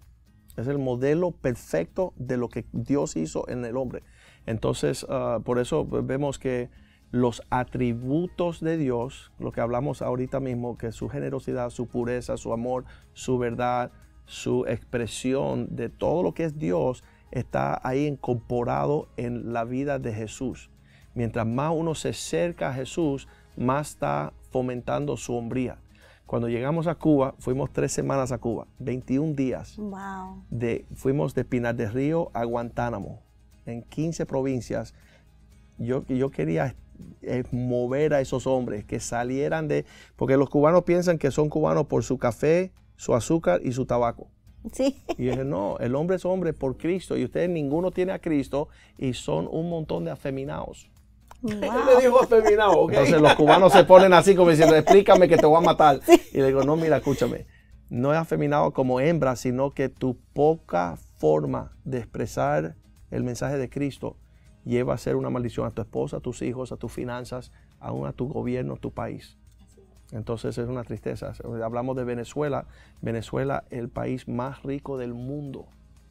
Es el modelo perfecto de lo que Dios hizo en el hombre. Entonces, uh, por eso vemos que los atributos de Dios, lo que hablamos ahorita mismo, que su generosidad, su pureza, su amor, su verdad, su expresión de todo lo que es Dios, está ahí incorporado en la vida de Jesús. Mientras más uno se acerca a Jesús, más está fomentando su hombría. Cuando llegamos a Cuba, fuimos tres semanas a Cuba, veintiún días. Wow. De, fuimos de Pinar del Río a Guantánamo, en quince provincias. Yo, yo quería eh, mover a esos hombres, que salieran de... Porque los cubanos piensan que son cubanos por su café, su azúcar y su tabaco. Sí. Y dije, no, el hombre es hombre por Cristo, y ustedes ninguno tiene a Cristo, y son un montón de afeminados. Wow. Él le dijo afeminado, ¿ok? Entonces los cubanos se ponen así como diciendo, explícame que te voy a matar. Sí. Y le digo, no, mira, escúchame, no es afeminado como hembra, sino que tu poca forma de expresar el mensaje de Cristo lleva a ser una maldición a tu esposa, a tus hijos, a tus finanzas, aún a tu gobierno, a tu país. Entonces es una tristeza. Hablamos de Venezuela. Venezuela es el país más rico del mundo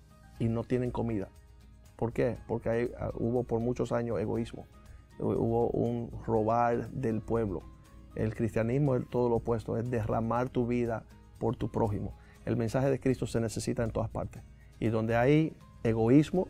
y no tienen comida. ¿Por qué? Porque hay, hubo por muchos años egoísmo. Hubo un robar del pueblo. El cristianismo es todo lo opuesto, es derramar tu vida por tu prójimo. El mensaje de Cristo se necesita en todas partes. Y donde hay egoísmo,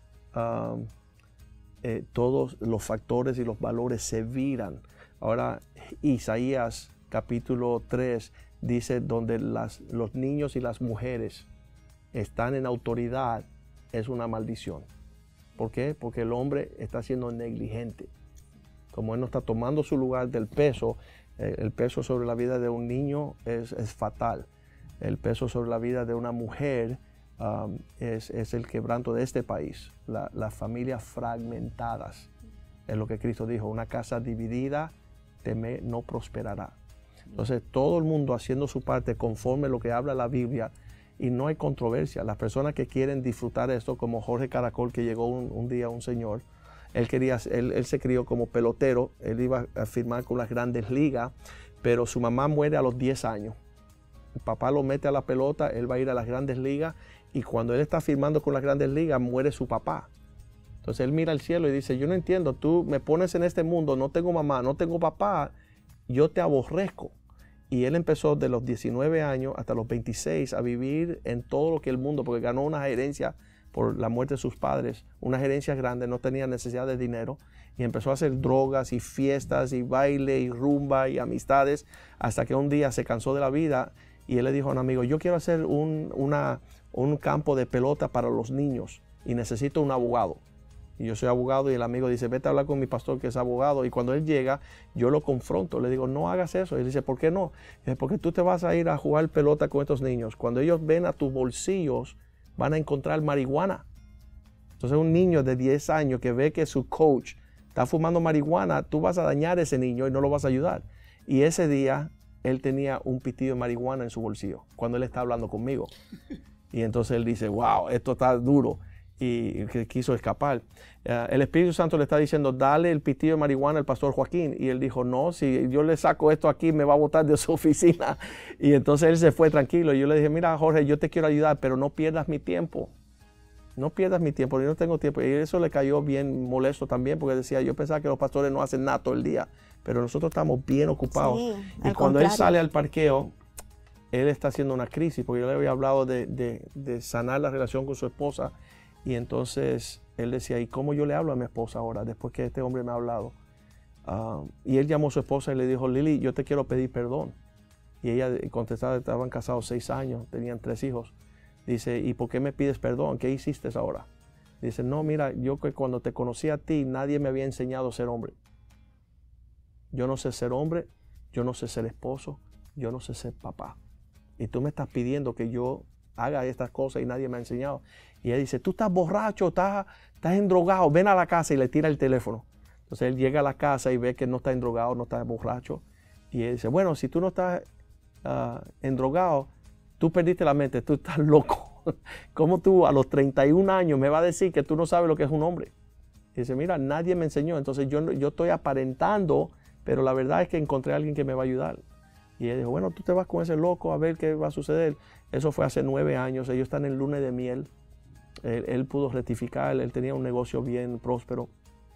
um, eh, todos los factores y los valores se viran. Ahora, Isaías capítulo tres dice, donde las, los niños y las mujeres están en autoridad, es una maldición. ¿Por qué? Porque el hombre está siendo negligente. Como él no está tomando su lugar del peso, eh, el peso sobre la vida de un niño es, es fatal. El peso sobre la vida de una mujer um, es, es el quebranto de este país, la, las familias fragmentadas. Es lo que Cristo dijo, una casa dividida teme no prosperará. Entonces todo el mundo haciendo su parte conforme a lo que habla la Biblia y no hay controversia. Las personas que quieren disfrutar esto, como Jorge Caracol, que llegó un, un día un señor, él, quería, él, él se crió como pelotero, él iba a firmar con las grandes ligas, pero su mamá muere a los diez años. El papá lo mete a la pelota, él va a ir a las grandes ligas y cuando él está firmando con las grandes ligas muere su papá. Entonces él mira al cielo y dice, yo no entiendo, tú me pones en este mundo, no tengo mamá, no tengo papá, yo te aborrezco. Y él empezó de los diecinueve años hasta los veintiséis a vivir en todo lo que el mundo, porque ganó una herencia por la muerte de sus padres, una herencia grande, no tenía necesidad de dinero, y empezó a hacer drogas y fiestas y baile y rumba y amistades, hasta que un día se cansó de la vida y él le dijo a un amigo, yo quiero hacer un, una, un campo de pelota para los niños y necesito un abogado. Y yo soy abogado y el amigo dice, vete a hablar con mi pastor que es abogado. Y cuando él llega, yo lo confronto, le digo, no hagas eso. Y él dice, ¿por qué no? Dice, porque tú te vas a ir a jugar pelota con estos niños. Cuando ellos ven a tus bolsillos, van a encontrar marihuana. Entonces un niño de diez años que ve que su coach está fumando marihuana, tú vas a dañar a ese niño y no lo vas a ayudar. Y ese día, él tenía un pitillo de marihuana en su bolsillo, cuando él está hablando conmigo. Y entonces él dice, wow, esto está duro. Y que quiso escapar. Uh, el Espíritu Santo le está diciendo, dale el pitillo de marihuana al pastor Joaquín. Y él dijo, no, si yo le saco esto aquí, me va a botar de su oficina. Y entonces él se fue tranquilo. Y yo le dije, mira, Jorge, yo te quiero ayudar, pero no pierdas mi tiempo. No pierdas mi tiempo, yo no tengo tiempo. Y eso le cayó bien molesto también, porque decía, yo pensaba que los pastores no hacen nada todo el día, pero nosotros estamos bien ocupados. Sí, y cuando contrario. Él sale al parqueo, él está haciendo una crisis, porque yo le había hablado de, de, de sanar la relación con su esposa. Y entonces él decía, ¿y cómo yo le hablo a mi esposa ahora, después que este hombre me ha hablado? Uh, y él llamó a su esposa y le dijo, Lili, yo te quiero pedir perdón. Y ella contestaba, estaban casados seis años, tenían tres hijos. Dice, ¿y por qué me pides perdón? ¿Qué hiciste ahora? Dice, no, mira, yo que cuando te conocí a ti, nadie me había enseñado a ser hombre. Yo no sé ser hombre, yo no sé ser esposo, yo no sé ser papá. Y tú me estás pidiendo que yo haga estas cosas y nadie me ha enseñado. Y él dice, tú estás borracho, estás, estás endrogado, ven a la casa y le tira el teléfono. Entonces él llega a la casa y ve que no está endrogado, no está borracho. Y él dice, bueno, si tú no estás uh, endrogado, tú perdiste la mente, tú estás loco. ¿Cómo tú a los treinta y un años me vas a decir que tú no sabes lo que es un hombre? Y dice, mira, nadie me enseñó, entonces yo, yo estoy aparentando, pero la verdad es que encontré a alguien que me va a ayudar. Y él dijo, bueno, tú te vas con ese loco a ver qué va a suceder. Eso fue hace nueve años, ellos están en luna de miel. Él, él pudo rectificar, él tenía un negocio bien próspero.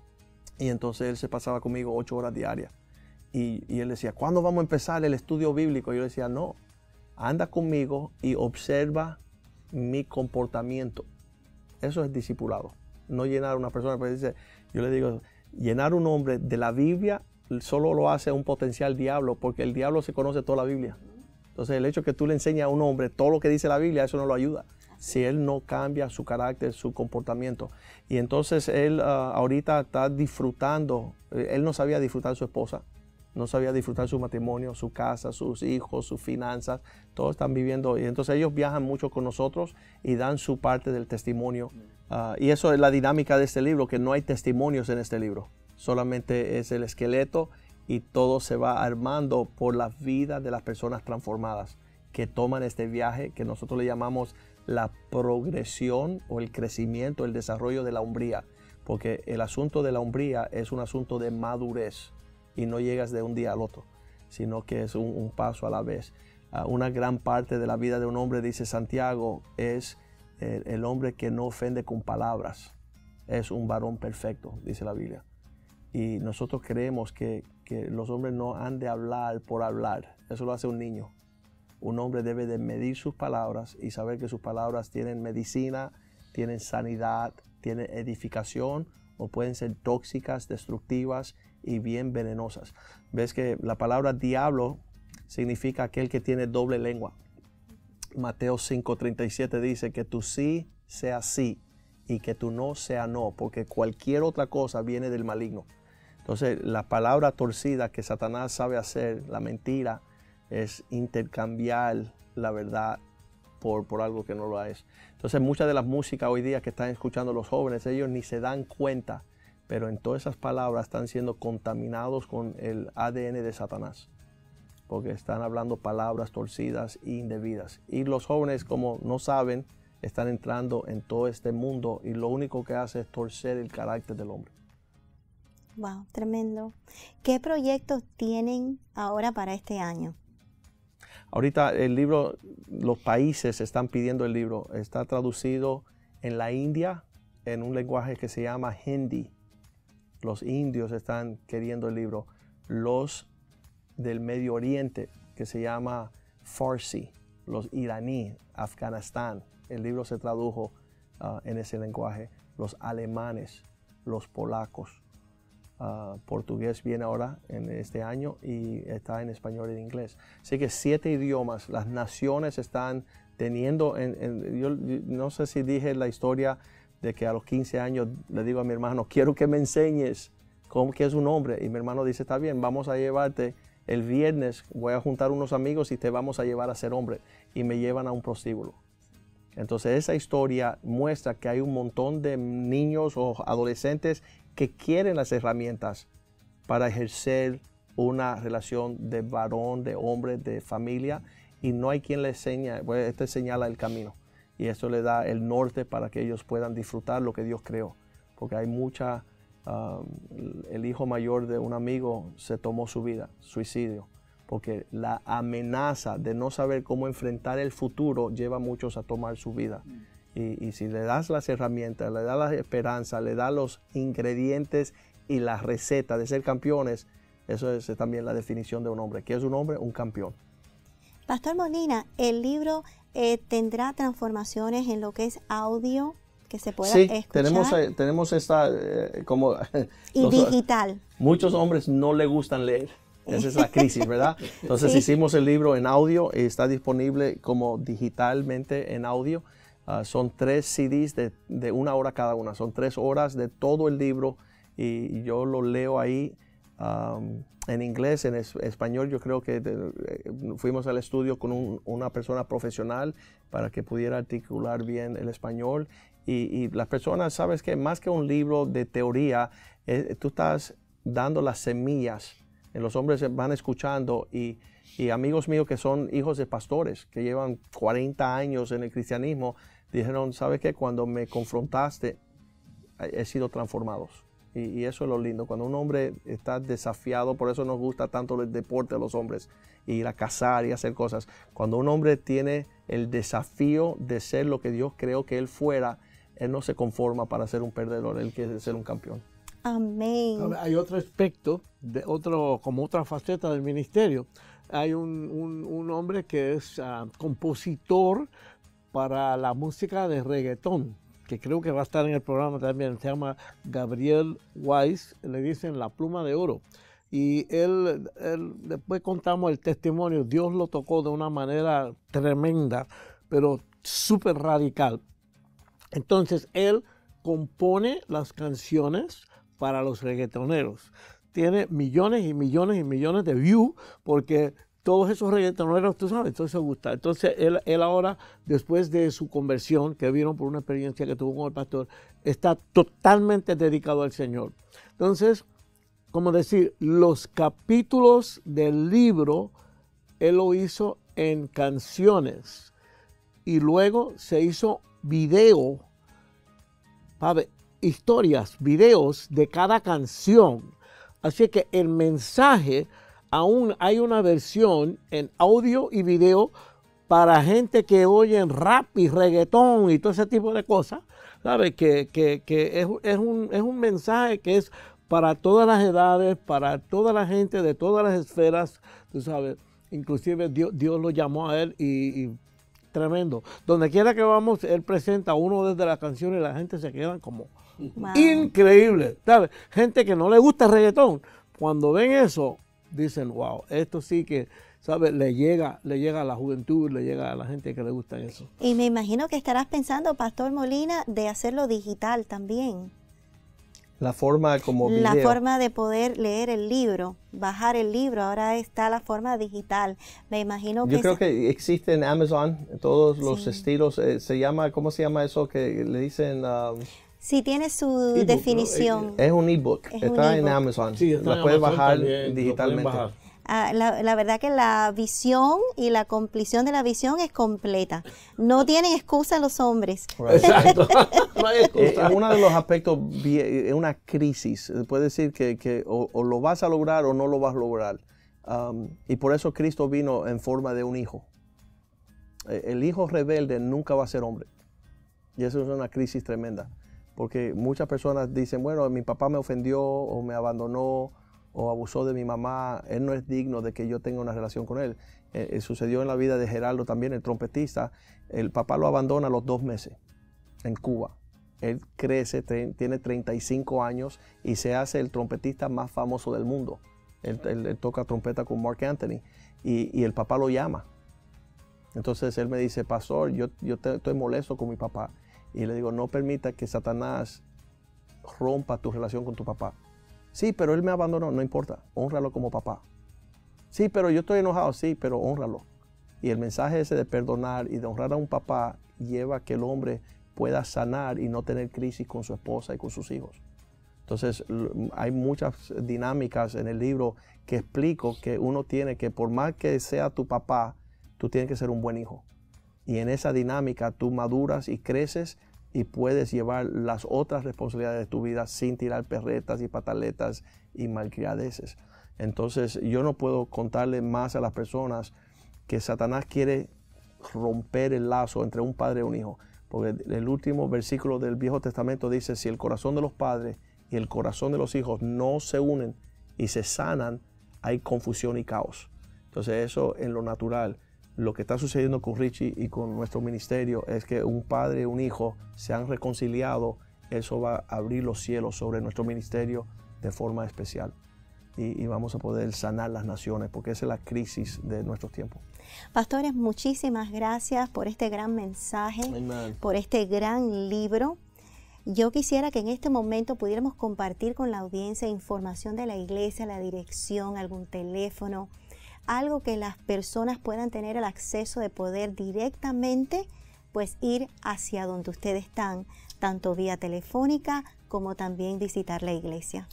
Y entonces él se pasaba conmigo ocho horas diarias. Y, y él decía, ¿cuándo vamos a empezar el estudio bíblico? Y yo le decía, no, anda conmigo y observa mi comportamiento. Eso es discipulado. No llenar a una persona, pero dice, yo le digo, llenar un hombre de la Biblia solo lo hace un potencial diablo, porque el diablo se conoce toda la Biblia. Entonces el hecho que tú le enseñas a un hombre todo lo que dice la Biblia, eso no lo ayuda. Si él no cambia su carácter, su comportamiento. Y entonces él uh, ahorita está disfrutando, él no sabía disfrutar su esposa, no sabía disfrutar su matrimonio, su casa, sus hijos, sus finanzas, todos están viviendo. Y entonces ellos viajan mucho con nosotros y dan su parte del testimonio. Uh, y eso es la dinámica de este libro, que no hay testimonios en este libro. Solamente es el esqueleto y todo se va armando por la vida de las personas transformadas que toman este viaje que nosotros le llamamos la progresión o el crecimiento, el desarrollo de la hombría. Porque el asunto de la hombría es un asunto de madurez y no llegas de un día al otro, sino que es un, un paso a la vez. Uh, una gran parte de la vida de un hombre, dice Santiago, es el, el hombre que no ofende con palabras. Es un varón perfecto, dice la Biblia. Y nosotros creemos que, que los hombres no han de hablar por hablar. Eso lo hace un niño. Un hombre debe de medir sus palabras y saber que sus palabras tienen medicina, tienen sanidad, tienen edificación o pueden ser tóxicas, destructivas y bien venenosas. Ves que la palabra diablo significa aquel que tiene doble lengua. Mateo cinco treinta y siete dice que tu sí sea sí y que tu no sea no, porque cualquier otra cosa viene del maligno. Entonces la palabra torcida que Satanás sabe hacer, la mentira, es intercambiar la verdad por, por algo que no lo es. Entonces mucha de la música hoy día que están escuchando los jóvenes, ellos ni se dan cuenta, pero en todas esas palabras están siendo contaminados con el A D N de Satanás, porque están hablando palabras torcidas e indebidas. Y los jóvenes, como no saben, están entrando en todo este mundo y lo único que hace es torcer el carácter del hombre. Wow, tremendo. ¿Qué proyectos tienen ahora para este año? Ahorita el libro, los países están pidiendo el libro. Está traducido en la India en un lenguaje que se llama Hindi. Los indios están queriendo el libro. Los del Medio Oriente, que se llama Farsi. Los iraní, Afganistán. El libro se tradujo uh, en ese lenguaje. Los alemanes, los polacos. Uh, portugués viene ahora en este año y está en español y en inglés. Así que siete idiomas, las naciones están teniendo, en, en, yo, yo no sé si dije la historia de que a los quince años le digo a mi hermano, quiero que me enseñes cómo que es un hombre. Y mi hermano dice, está bien, vamos a llevarte el viernes, voy a juntar unos amigos y te vamos a llevar a ser hombre. Y me llevan a un prostíbulo. Entonces esa historia muestra que hay un montón de niños o adolescentes que quieren las herramientas para ejercer una relación de varón, de hombre, de familia, y no hay quien les enseñe, pues este señala el camino, y eso le da el norte para que ellos puedan disfrutar lo que Dios creó, porque hay mucha, um, el hijo mayor de un amigo se tomó su vida, suicidio, porque la amenaza de no saber cómo enfrentar el futuro lleva a muchos a tomar su vida. Y, y si le das las herramientas, le das la esperanza, le das los ingredientes y la receta de ser campeones, eso es también la definición de un hombre. ¿Qué es un hombre? Un campeón. Pastor Molina, ¿el libro eh, tendrá transformaciones en lo que es audio que se pueda sí, escuchar? tenemos, eh, tenemos esta eh, como... y los, digital. Muchos hombres no les gustan leer. Esa es la crisis, ¿verdad? Entonces sí. Hicimos el libro en audio y está disponible como digitalmente en audio. Uh, son tres C Ds de, de una hora cada una, son tres horas de todo el libro y, y yo lo leo ahí um, en inglés, en es, español. Yo creo que de, eh, fuimos al estudio con un, una persona profesional para que pudiera articular bien el español y, y las personas, sabes que más que un libro de teoría, eh, tú estás dando las semillas, eh, los hombres van escuchando y Y amigos míos que son hijos de pastores, que llevan cuarenta años en el cristianismo, dijeron, ¿sabes qué? Cuando me confrontaste, he sido transformados. Y, y eso es lo lindo. Cuando un hombre está desafiado, por eso nos gusta tanto el deporte a los hombres, ir a cazar y hacer cosas. Cuando un hombre tiene el desafío de ser lo que Dios creó que él fuera, él no se conforma para ser un perdedor, él quiere ser un campeón. Amén. Hay otro aspecto, de otro, como otra faceta del ministerio. Hay un, un, un hombre que es uh, compositor para la música de reggaetón, que creo que va a estar en el programa también. Se llama Gabriel Weiss, le dicen la pluma de oro. Y él, él, después contamos el testimonio, Dios lo tocó de una manera tremenda, pero súper radical. Entonces él compone las canciones para los reggaetoneros. Tiene millones y millones y millones de views porque todos esos reggaetoneros, tú sabes, todo eso gusta. Entonces él, él ahora, después de su conversión, que vino por una experiencia que tuvo con el pastor, está totalmente dedicado al Señor. Entonces, como decir, los capítulos del libro, él lo hizo en canciones y luego se hizo video, ¿sabe? Historias, videos de cada canción. Así que el mensaje, aún hay una versión en audio y video para gente que oye rap y reggaetón y todo ese tipo de cosas, ¿sabes? Que, que, que es, es, un, es un mensaje que es para todas las edades, para toda la gente de todas las esferas, tú sabes. Inclusive Dios, Dios lo llamó a él y, y tremendo. Donde quiera que vamos, él presenta uno desde la canción y la gente se quedan como... Wow. Increíble, ¿sabes? Gente que no le gusta el reggaetón, cuando ven eso, dicen, wow, esto sí que, ¿sabes? Le llega, le llega a la juventud, le llega a la gente que le gusta eso. Y me imagino que estarás pensando, Pastor Molina, de hacerlo digital también. La forma como video. La forma de poder leer el libro, bajar el libro, ahora está la forma digital. Me imagino que... Yo creo que existe en Amazon, todos los Sí. estilos, eh, se llama, ¿cómo se llama eso que le dicen? Um, Sí, tiene su Ebook, definición. es un ebook, Es un está en ebook. Amazon, Sí, está la en puedes Amazon bajar también, lo pueden digitalmente. bajar. Ah, la, la verdad que la visión y la compleción de la visión es completa. No tienen excusa los hombres. Right. Exacto. No hay Eh, excusa. Es uno de los aspectos, bien- es una crisis. Puede decir que, que o, o lo vas a lograr o no lo vas a lograr. Um, y por eso Cristo vino en forma de un hijo. Eh, El hijo rebelde nunca va a ser hombre. Y eso es una crisis tremenda. Porque muchas personas dicen, bueno, mi papá me ofendió o me abandonó o abusó de mi mamá. Él no es digno de que yo tenga una relación con él. Eh, eh, sucedió en la vida de Geraldo también, el trompetista. El papá lo abandona a los dos meses en Cuba. Él crece, tre- tiene treinta y cinco años y se hace el trompetista más famoso del mundo. Él, él- él toca trompeta con Mark Anthony y, y el papá lo llama. Entonces él me dice, pastor, yo, yo te- estoy molesto con mi papá. Y le digo, no permita que Satanás rompa tu relación con tu papá. Sí, pero él me abandonó, no importa, hónralo como papá. Sí, pero yo estoy enojado, sí, pero hónralo. Y el mensaje ese de perdonar y de honrar a un papá lleva a que el hombre pueda sanar y no tener crisis con su esposa y con sus hijos. Entonces l- hay muchas dinámicas en el libro que explico que uno tiene que, por más que sea tu papá, tú tienes que ser un buen hijo. Y en esa dinámica tú maduras y creces y puedes llevar las otras responsabilidades de tu vida sin tirar perretas y pataletas y malcriadeces. Entonces yo no puedo contarle más a las personas que Satanás quiere romper el lazo entre un padre y un hijo. Porque el último versículo del Viejo Testamento dice, si el corazón de los padres y el corazón de los hijos no se unen y se sanan, hay confusión y caos. Entonces eso en lo natural. Lo que está sucediendo con Richie y con nuestro ministerio es que un padre y un hijo se han reconciliado. Eso va a abrir los cielos sobre nuestro ministerio de forma especial. Y, y vamos a poder sanar las naciones, porque esa es la crisis de nuestros tiempos. Pastores, muchísimas gracias por este gran mensaje, Amen. por este gran libro. Yo quisiera que en este momento pudiéramos compartir con la audiencia información de la iglesia, la dirección, algún teléfono, algo que las personas puedan tener el acceso de poder directamente pues ir hacia donde ustedes están, tanto vía telefónica como también visitar la iglesia.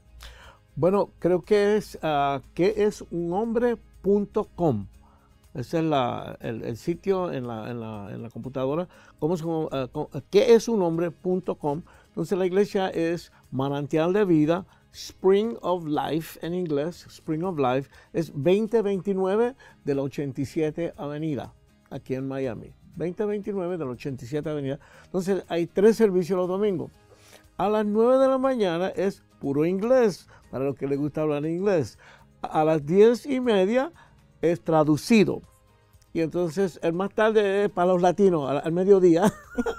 Bueno, creo que es uh, que es un hombre punto com. Ese es la, el, el sitio en la, en la, en la computadora. ¿Cómo se, uh, ¿Qué es un hombre punto com? Entonces la iglesia es Manantial de Vida, Spring of Life en inglés, Spring of Life, es veinte veintinueve de la ochenta y siete Avenida, aquí en Miami. veinte veintinueve de la ochenta y siete Avenida. Entonces hay tres servicios los domingos. A las nueve de la mañana es puro inglés, para los que les gusta hablar inglés. A las diez y media es traducido. Y entonces el más tarde es para los latinos, al, al mediodía.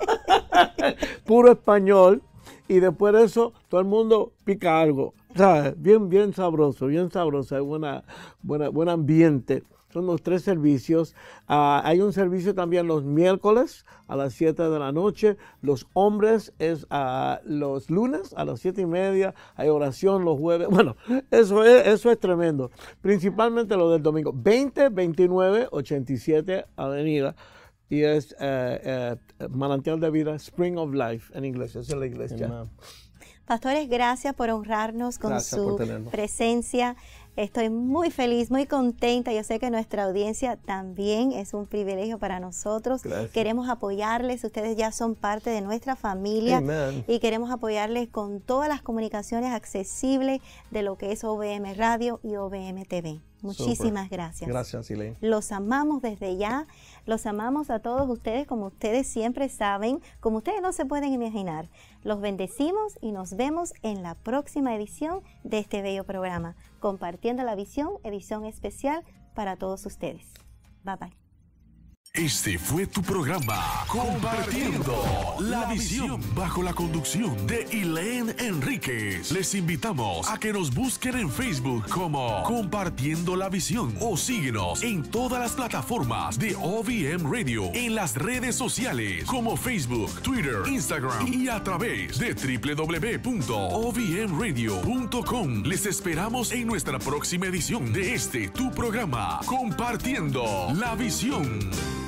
Puro español. Y después de eso, todo el mundo pica algo. ¿Sabes? Bien, bien sabroso, bien sabroso. Hay buena, buena, buen ambiente. Son los tres servicios. Uh, hay un servicio también los miércoles a las siete de la noche. Los hombres es uh, los lunes a las siete y media. Hay oración los jueves. Bueno, eso es, eso es tremendo. Principalmente lo del domingo. veinte veintinueve ochenta y siete Avenida. Y es uh, uh, Manantial de Vida, Spring of Life en inglés. Esa es la iglesia. Amen. Pastores, gracias por honrarnos con Gracias su por tenernos. presencia. Estoy muy feliz, muy contenta. Yo sé que nuestra audiencia también es un privilegio para nosotros. Gracias. Queremos apoyarles. Ustedes ya son parte de nuestra familia. Amen. Y queremos apoyarles con todas las comunicaciones accesibles de lo que es O V M Radio y O V M T V. Muchísimas Super. gracias. Gracias, Elaine. Los amamos desde ya, los amamos a todos ustedes como ustedes siempre saben, como ustedes no se pueden imaginar. Los bendecimos y nos vemos en la próxima edición de este bello programa, Compartiendo la Visión, edición especial para todos ustedes. Bye bye. Este fue tu programa Compartiendo la Visión, bajo la conducción de Elaine Enríquez. Les invitamos a que nos busquen en Facebook como Compartiendo la Visión o síguenos en todas las plataformas de O V M Radio, en las redes sociales como Facebook, Twitter, Instagram y a través de w w w punto o v m radio punto com. Les esperamos en nuestra próxima edición de este tu programa Compartiendo la Visión.